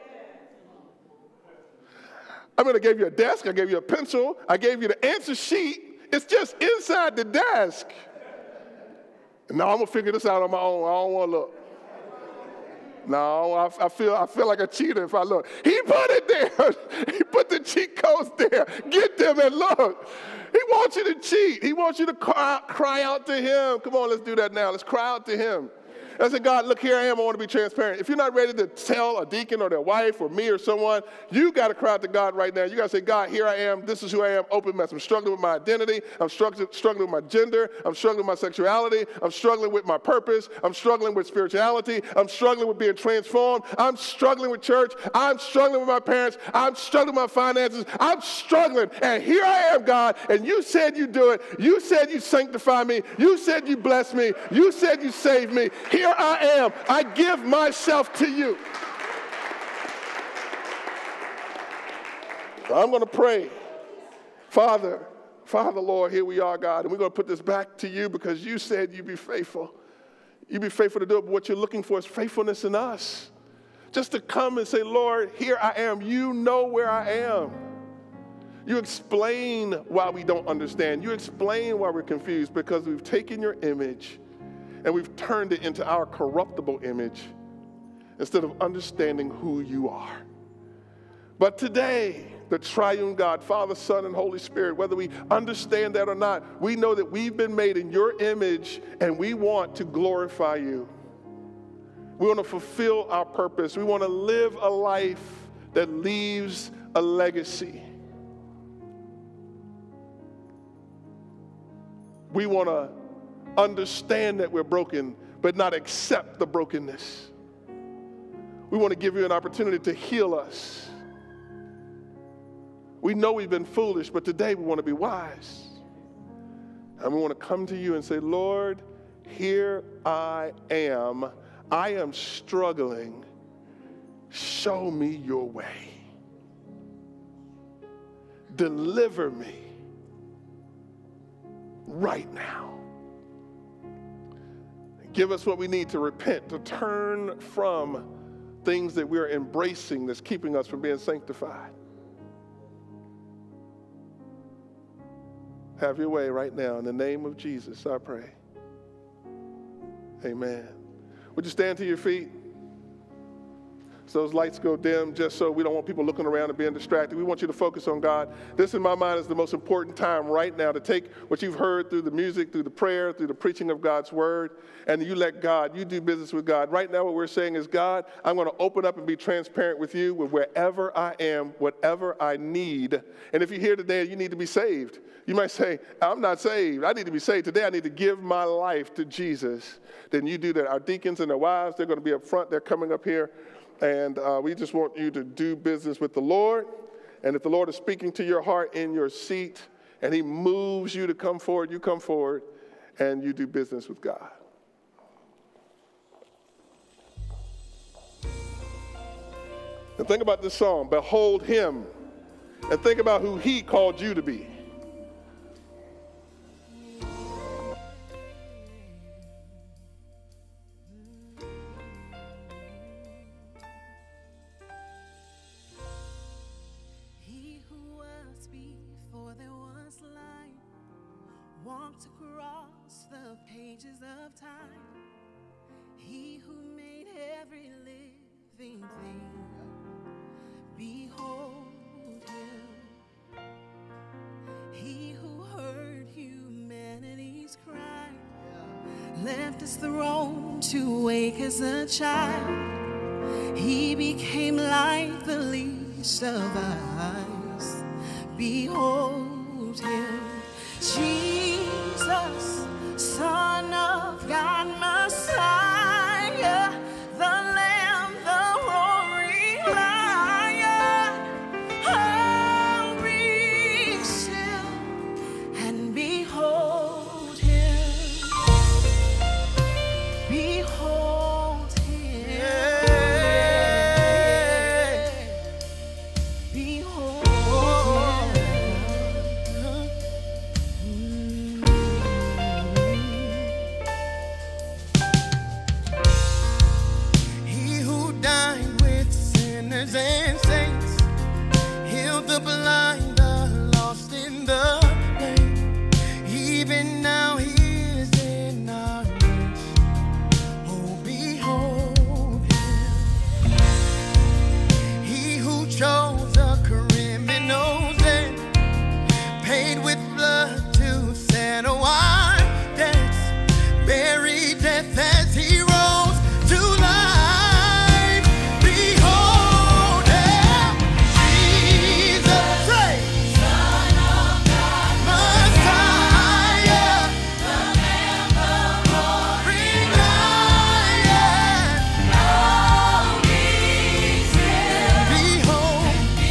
I mean, I gave you a desk. I gave you a pencil. I gave you the answer sheet. It's just inside the desk. Now I'm going to figure this out on my own. I don't want to look. No, I, I feel I feel like a cheater if I look. He put it there. He put the cheat codes there. Get them and look. He wants you to cheat. He wants you to cry, cry out to him. Come on, let's do that now. Let's cry out to him. I said, God, look, here I am. I want to be transparent. If you're not ready to tell a deacon or their wife or me or someone, you got to cry out to God right now. You got to say, God, here I am. This is who I am. Open mess. I'm struggling with my identity. I'm struggling, struggling with my gender. I'm struggling with my sexuality. I'm struggling with my purpose. I'm struggling with spirituality. I'm struggling with being transformed. I'm struggling with church. I'm struggling with my parents. I'm struggling with my finances. I'm struggling. And here I am, God. And you said you do it. You said you sanctify me. You said you bless me. You said you save me. Here I am. I give myself to you. I'm going to pray. Father, Father, Lord, here we are, God, and we're going to put this back to you because you said you'd be faithful. You'd be faithful to do it, but what you're looking for is faithfulness in us. Just to come and say, Lord, here I am. You know where I am. You explain why we don't understand. You explain why we're confused because we've taken your image and we've turned it into our corruptible image instead of understanding who you are. But today, the triune God, Father, Son, and Holy Spirit, whether we understand that or not, we know that we've been made in your image and we want to glorify you. We want to fulfill our purpose. We want to live a life that leaves a legacy. We want to understand that we're broken, but not accept the brokenness. We want to give you an opportunity to heal us. We know we've been foolish, but today we want to be wise. And we want to come to you and say, Lord, here I am. I am struggling. Show me your way. Deliver me right now. Give us what we need to repent, to turn from things that we're embracing that's keeping us from being sanctified. Have your way right now. In the name of Jesus, I pray. Amen. Would you stand to your feet? So those lights go dim just so we don't want people looking around and being distracted. We want you to focus on God. This, in my mind, is the most important time right now to take what you've heard through the music, through the prayer, through the preaching of God's word, and you let God, you do business with God. Right now what we're saying is, God, I'm going to open up and be transparent with you with wherever I am, whatever I need. And if you're here today and you need to be saved, you might say, I'm not saved. I need to be saved. Today I need to give my life to Jesus. Then you do that. Our deacons and their wives, they're going to be up front. They're coming up here. And uh, we just want you to do business with the Lord. And if the Lord is speaking to your heart in your seat and he moves you to come forward, you come forward and you do business with God. And think about this song, Behold Him. And think about who he called you to be. Walked across the pages of time. He who made every living thing. Behold him. He who heard humanity's cry. Left his throne to wake as a child. He became like the least of us. Behold him. Jesus, Son of God, Messiah, the Lamb, the roaring Lion. Oh, be still and behold him. Behold him. Behold him. And saints, healed the blind, the lost in the grave. Even now he is in our midst. Oh, behold him. He who chose a criminal's end, paid with blood to settle our debts, buried death as he rose to life. Behold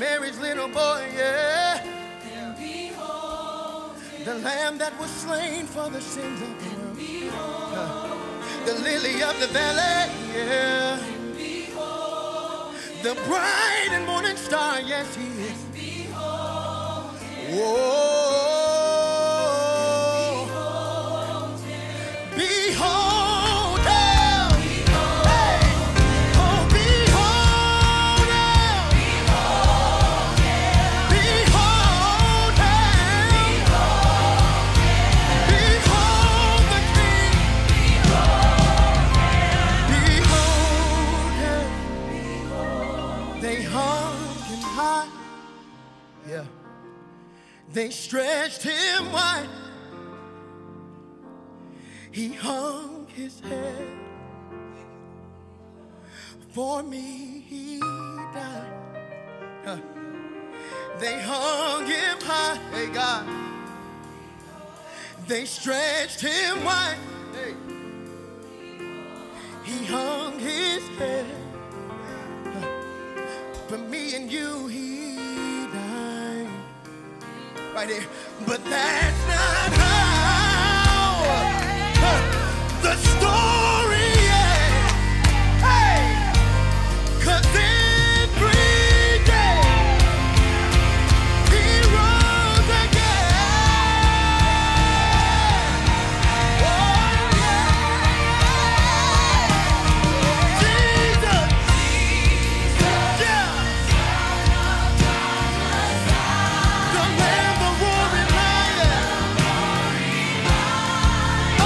Mary's little boy, yeah. And behold him. The lamb that was slain for the sins of the world. Behold Uh, the lily of the valley, yeah. and behold The bright and morning star, yes, he is. and behold him. Whoa. Behold him. Behold him. Hey. Oh, behold him. Behold him. Behold him. Behold the King. Behold him. They hung him high. Yeah. They stretched him wide. He hung his head. For me he died. Huh. They hung him high. Hey God. They stretched him wide. Hey. He hung his head. Huh. For me and you he died. Right there. But that's not how huh, the story ends. Hey! 'Cause in three days he rose again. Oh yeah. Jesus. Yeah. The Lamb, the roaring lion. Oh,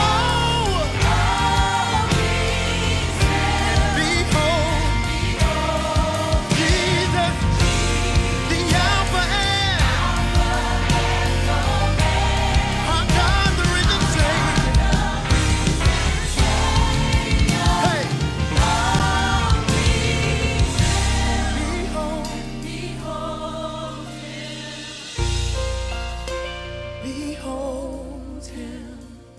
behold, Jesus, the Alpha and our God, the risen Savior. Hey, behold, behold him.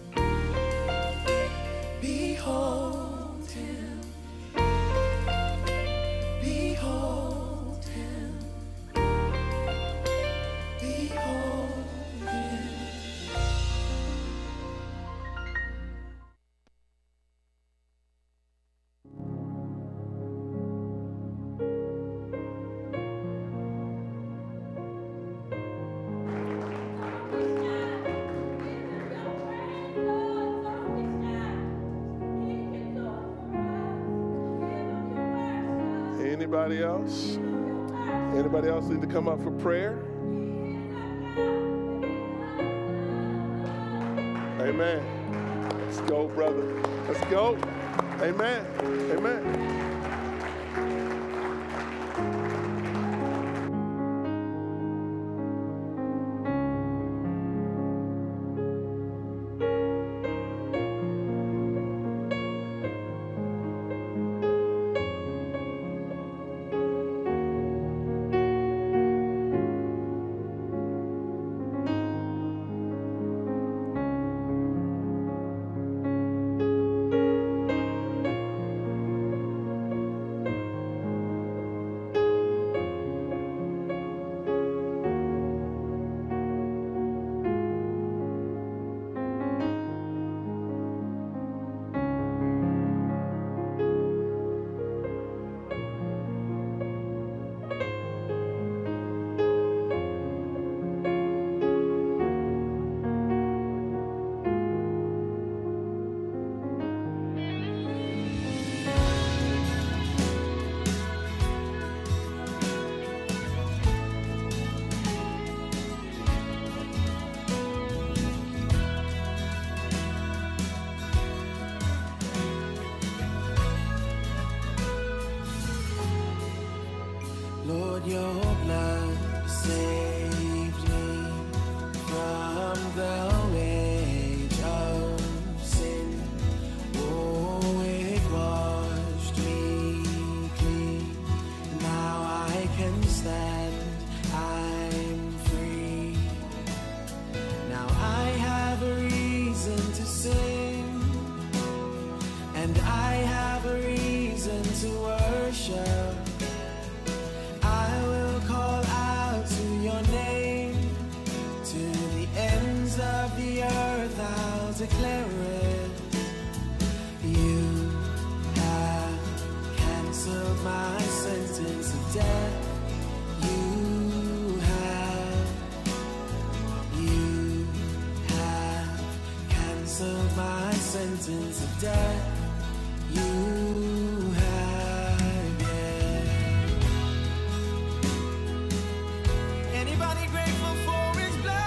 Behold him. Behold him. Behold him. Anybody else? Anybody else need to come up for prayer? Amen. Let's go, brother. Let's go. Amen. Amen. Lord, your blood saved me from the wage of sin. Oh, it washed me clean. Now I can stand, I'm free. Now I have a reason to sing, and I have a reason to worship. I will call sentence of death. You have, you have canceled my sentence of death. You have, yeah. Anybody grateful for his blood?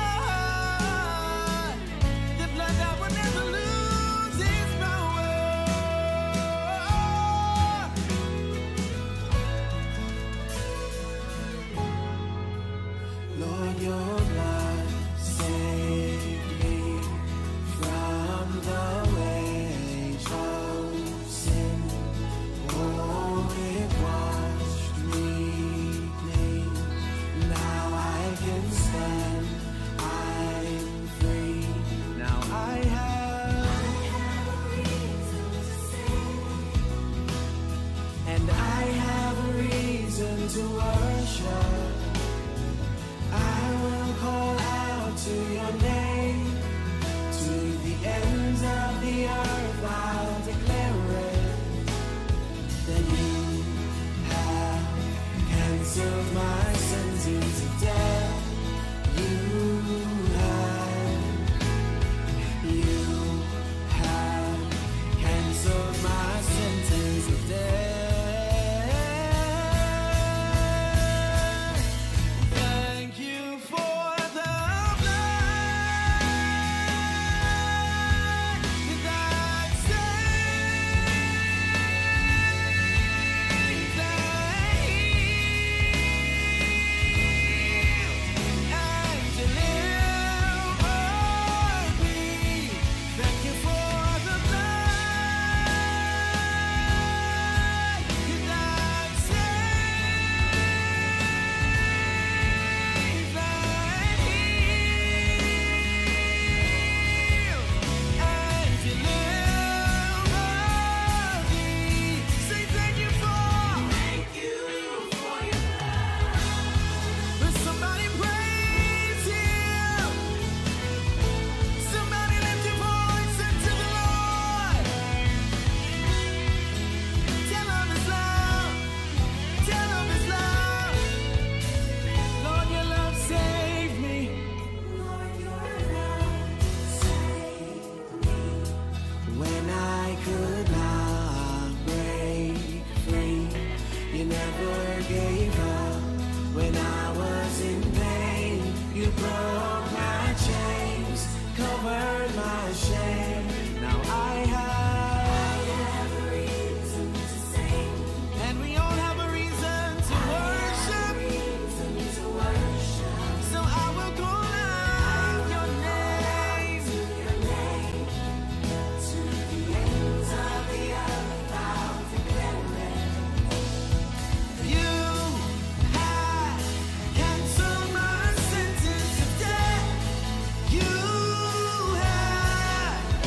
The blood that will never lose its power. Lord, your blood saved me from the wage of sin. Oh, it washed me clean. Now I can stand, I'm free. Now I have a reason to sing, and I have a reason to worship. I will call out to your name, to the ends of the earth I'll declare it, that you have canceled my sentence of death. You have, you have canceled my sentence of death. Thank you for the blood that saved and delivered me. Thank you for the blood that saved and delivered me. Say thank you for, thank you for your love. But somebody praise him. Somebody lift your voice into the Lord. Tell him his love. Tell him his love. Lord, your love saved me. Lord, your love saved me. When I could not break free, you never gave up. When I was in pain, you broke my chains, covered my shame. Now I have a reason to sing, and we all have a reason to worship. So I will call out your name, to the ends of the earth I'll declare it. You have canceled my sentence of death. You have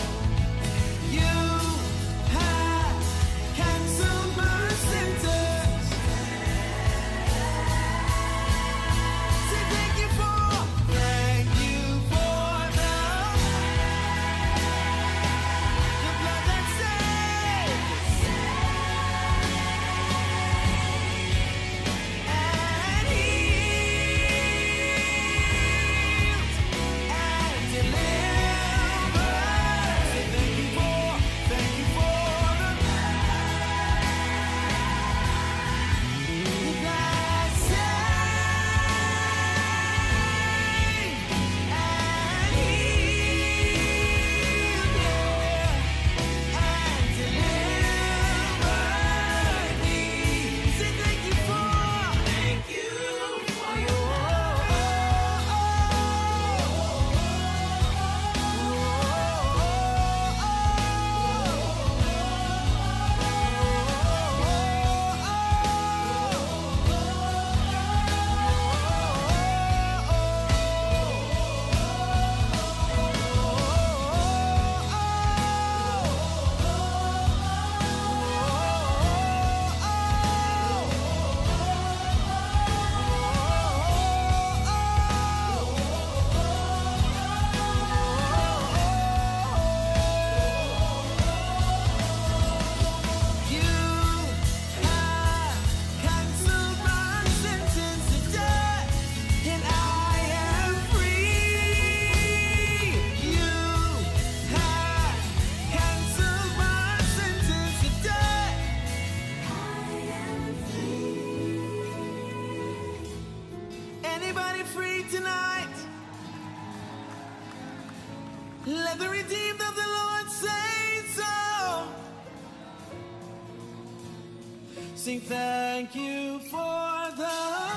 free tonight. Let the redeemed of the Lord say so. Sing thank you for the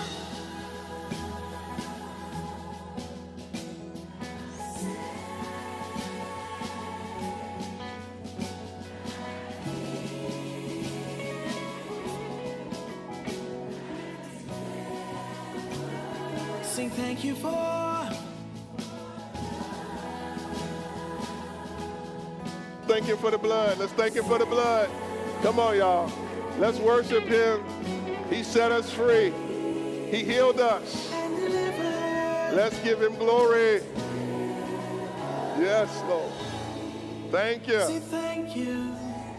Sing thank you for Thank Him for the blood. Let's thank Him for the blood. Come on, y'all. Let's worship Him. He set us free. He healed us. Let's give Him glory. Yes, Lord. Thank you. Say thank you.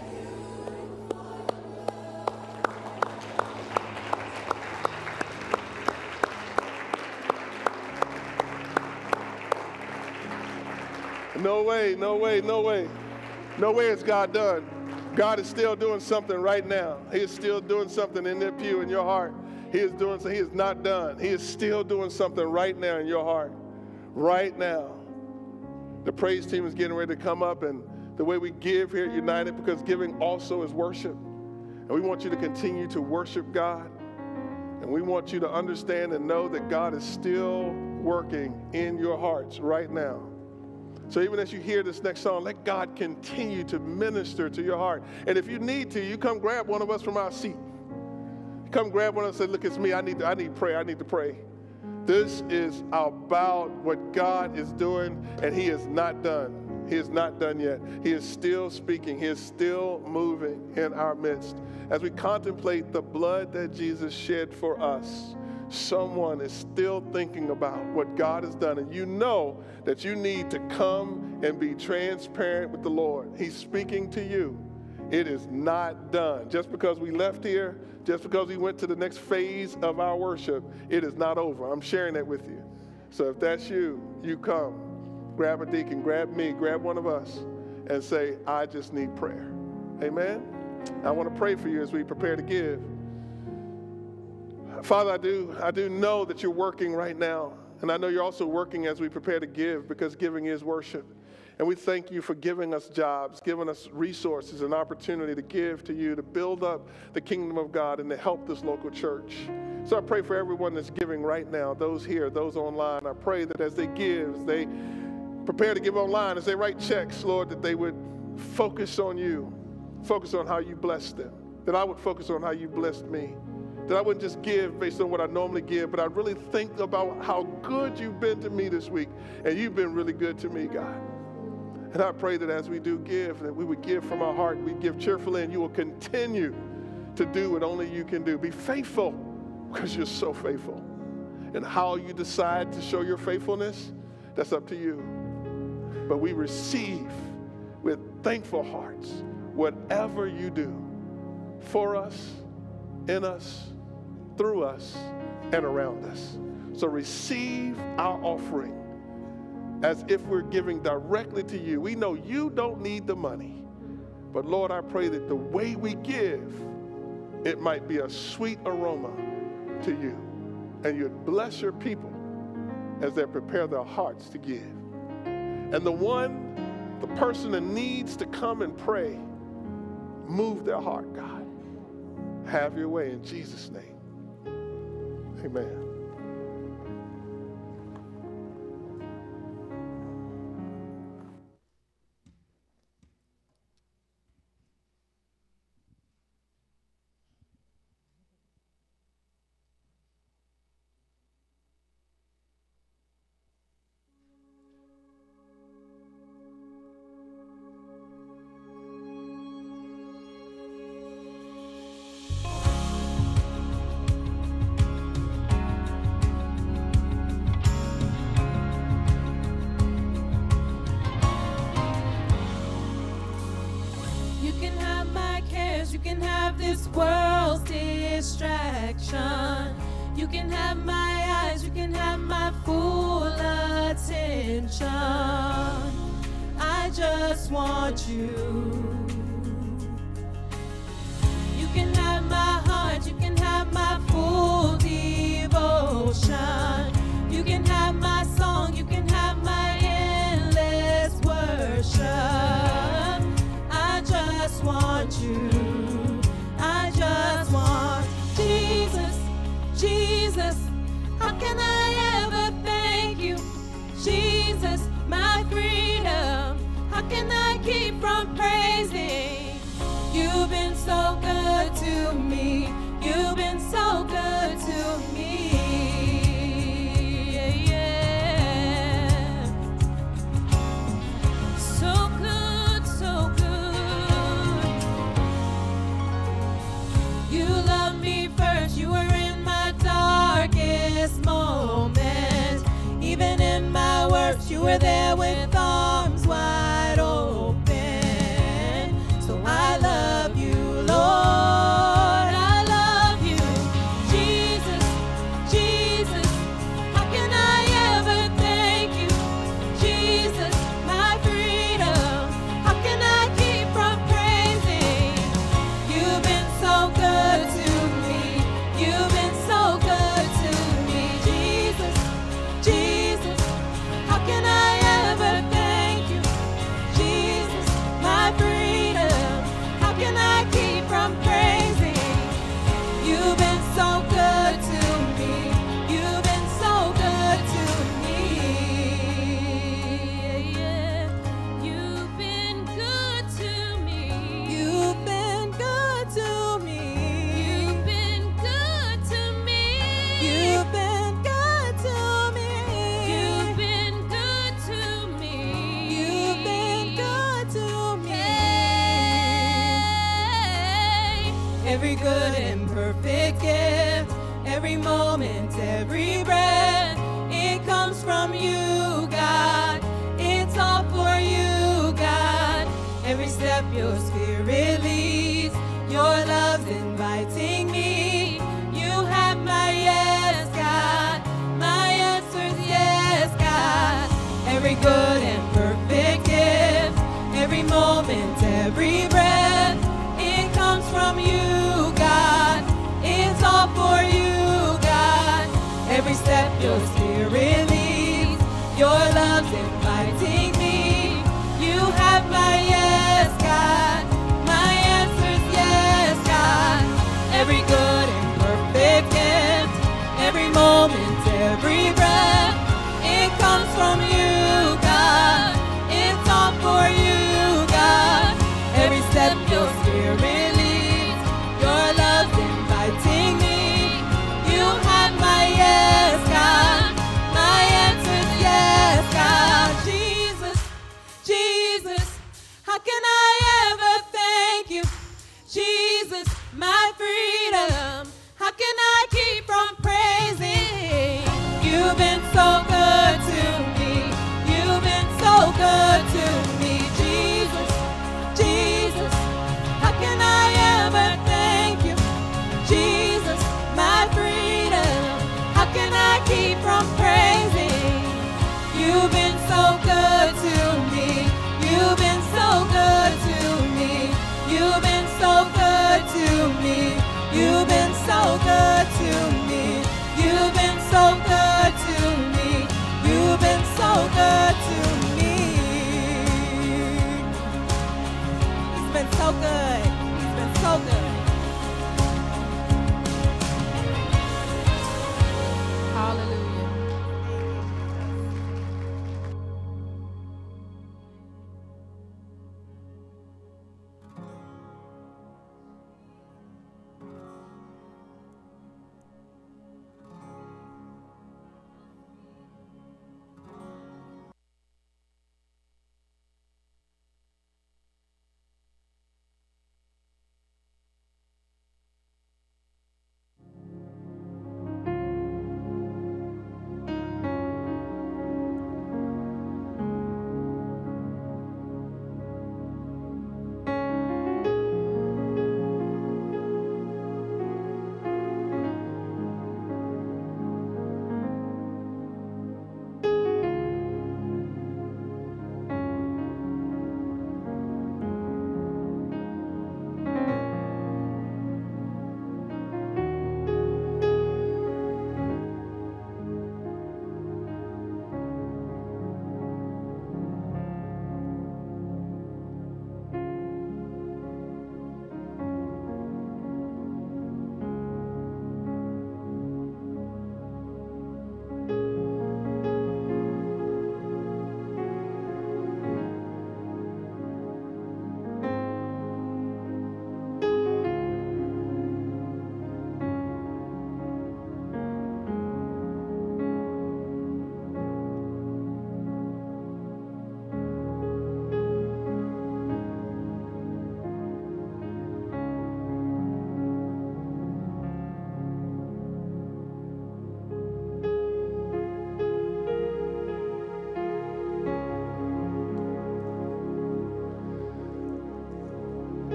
No way, no way, no way. No way is God done. God is still doing something right now. He is still doing something in that pew in your heart. He is doing so. He is not done. He is still doing something right now in your heart. Right now. The praise team is getting ready to come up, and the way we give here at United, because giving also is worship. And we want you to continue to worship God. And we want you to understand and know that God is still working in your hearts right now. So even as you hear this next song, let God continue to minister to your heart. And if you need to, you come grab one of us from our seat. Come grab one of us and say, look, it's me. I need to, I need prayer. I need to pray. This is about what God is doing, and He is not done. He is not done yet. He is still speaking. He is still moving in our midst. As we contemplate the blood that Jesus shed for us, someone is still thinking about what God has done, and you know that you need to come and be transparent with the Lord. He's speaking to you. It is not done. Just because we left here, just because we went to the next phase of our worship, it is not over. I'm sharing that with you. So if that's you, you come. Grab a deacon, grab me, grab one of us, and say, I just need prayer. Amen? I want to pray for you as we prepare to give. Father, I do, I do know that you're working right now, and I know you're also working as we prepare to give, because giving is worship. And we thank you for giving us jobs, giving us resources and opportunity to give to you, to build up the kingdom of God and to help this local church. So I pray for everyone that's giving right now, those here, those online. I pray that as they give, as they prepare to give online, as they write checks, Lord, that they would focus on you, focus on how you blessed them, that I would focus on how you blessed me. That I wouldn't just give based on what I normally give, but I really think about how good you've been to me this week, and you've been really good to me, God. And I pray that as we do give, that we would give from our heart, we give cheerfully, and you will continue to do what only you can do. Be faithful, because you're so faithful. And how you decide to show your faithfulness, that's up to you. But we receive with thankful hearts whatever you do for us, in us, through us, and around us. So receive our offering as if we're giving directly to you. We know you don't need the money, but Lord, I pray that the way we give, it might be a sweet aroma to you, and you'd bless your people as they prepare their hearts to give. And the one, the person that needs to come and pray, move their heart, God. Have your way in Jesus' name. Amen. You can have this world's distraction. You can have my eyes, you can have my full attention. I just want you. You can have my heart, you can have my full devotion. You can were there with arms wide open. So I love you, Lord, I love you. Jesus, Jesus, how can I ever thank you? Jesus, my freedom, how can I keep from praising? You've been so good to me. You've been so good to me. Jesus, Jesus, how can I ever thank you? Jesus, my freedom, how can I keep from praising? You've been so good to me. You've been so good to me. Yeah, you've been good to me. You've been good to me. You've been good to me. You've been good to me. You've been good to me. You've been good to me. Every good and perfect gift, every moment, every breath, it comes from you, God. It's all for you, God. Every step your spirit leads, your love's inviting me. You have my yes, God. My answer's yes, God. Every good and perfect gift, every moment, every breath, it comes from you, God. It's all for you, God. Every step your spirit leads, your love's inviting me. You have my yes, God. My answer's yes, God. Every good and perfect gift, every moment, every breath, it comes from you, God. It's all for you, God. Every step your spirit leads, your love's inviting me. You have my yes, God.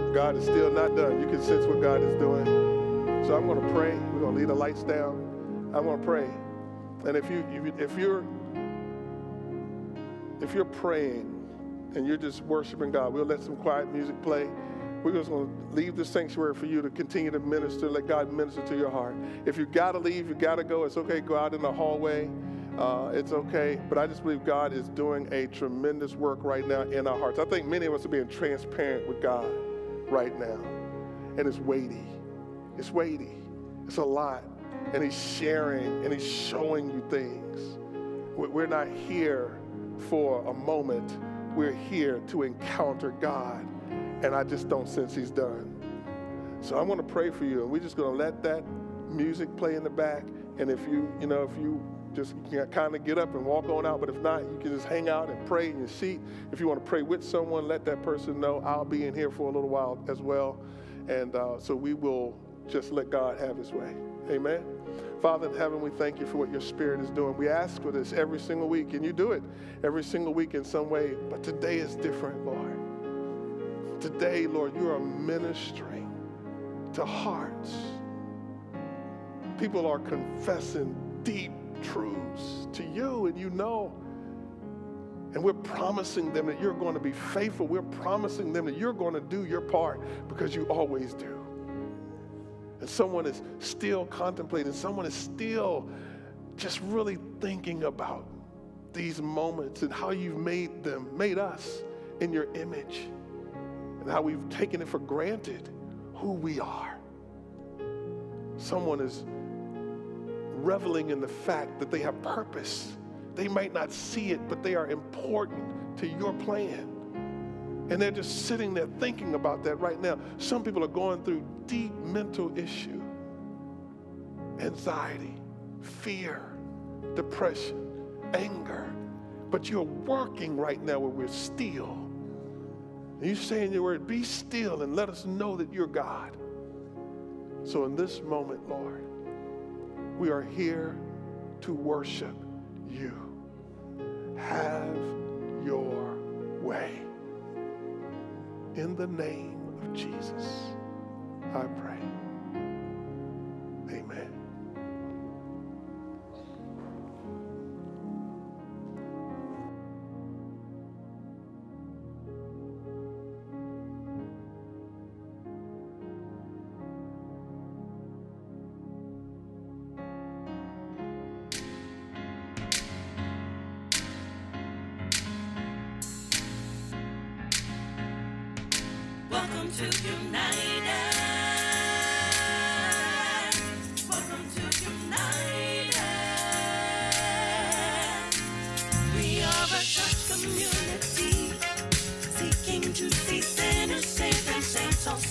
God is still not done. You can sense what God is doing. So I'm going to pray. We're going to leave the lights down. I'm going to pray. And if you if you're if you're praying and you're just worshiping God, we'll let some quiet music play. We're just going to leave the sanctuary for you to continue to minister. Let God minister to your heart. If you got to leave, you got to go. It's okay. Go out in the hallway. Uh, it's okay. But I just believe God is doing a tremendous work right now in our hearts. I think many of us are being transparent with God right now. And it's weighty. It's weighty. It's a lot. And he's sharing and he's showing you things. We're not here for a moment. We're here to encounter God. And I just don't sense he's done. So I'm going to pray for you. And we're just going to let that music play in the back. And if you, you know, if you just kind of get up and walk on out. But if not, you can just hang out and pray in your seat. If you want to pray with someone, let that person know. I'll be in here for a little while as well. And uh, so we will just let God have his way. Amen. Father in heaven, we thank you for what your Spirit is doing. We ask for this every single week, and you do it every single week in some way. But today is different, Lord. Today, Lord, you are ministering to hearts. People are confessing deep truths to you, and you know. And we're promising them that you're going to be faithful. We're promising them that you're going to do your part because you always do. And someone is still contemplating. Someone is still just really thinking about these moments and how you've made them, made us in your image, and how we've taken it for granted who we are. Someone is reveling in the fact that they have purpose. They might not see it, but they are important to your plan. And they're just sitting there thinking about that right now. Some people are going through deep mental issue, anxiety, fear, depression, anger. But you're working right now where we're still. And you're saying your word, be still and let us know that you're God. So in this moment, Lord, we are here to worship you. Have your way. In the name of Jesus, I pray. Amen. Welcome to United. Welcome to United. We are a church community seeking to see sinners saved and saints all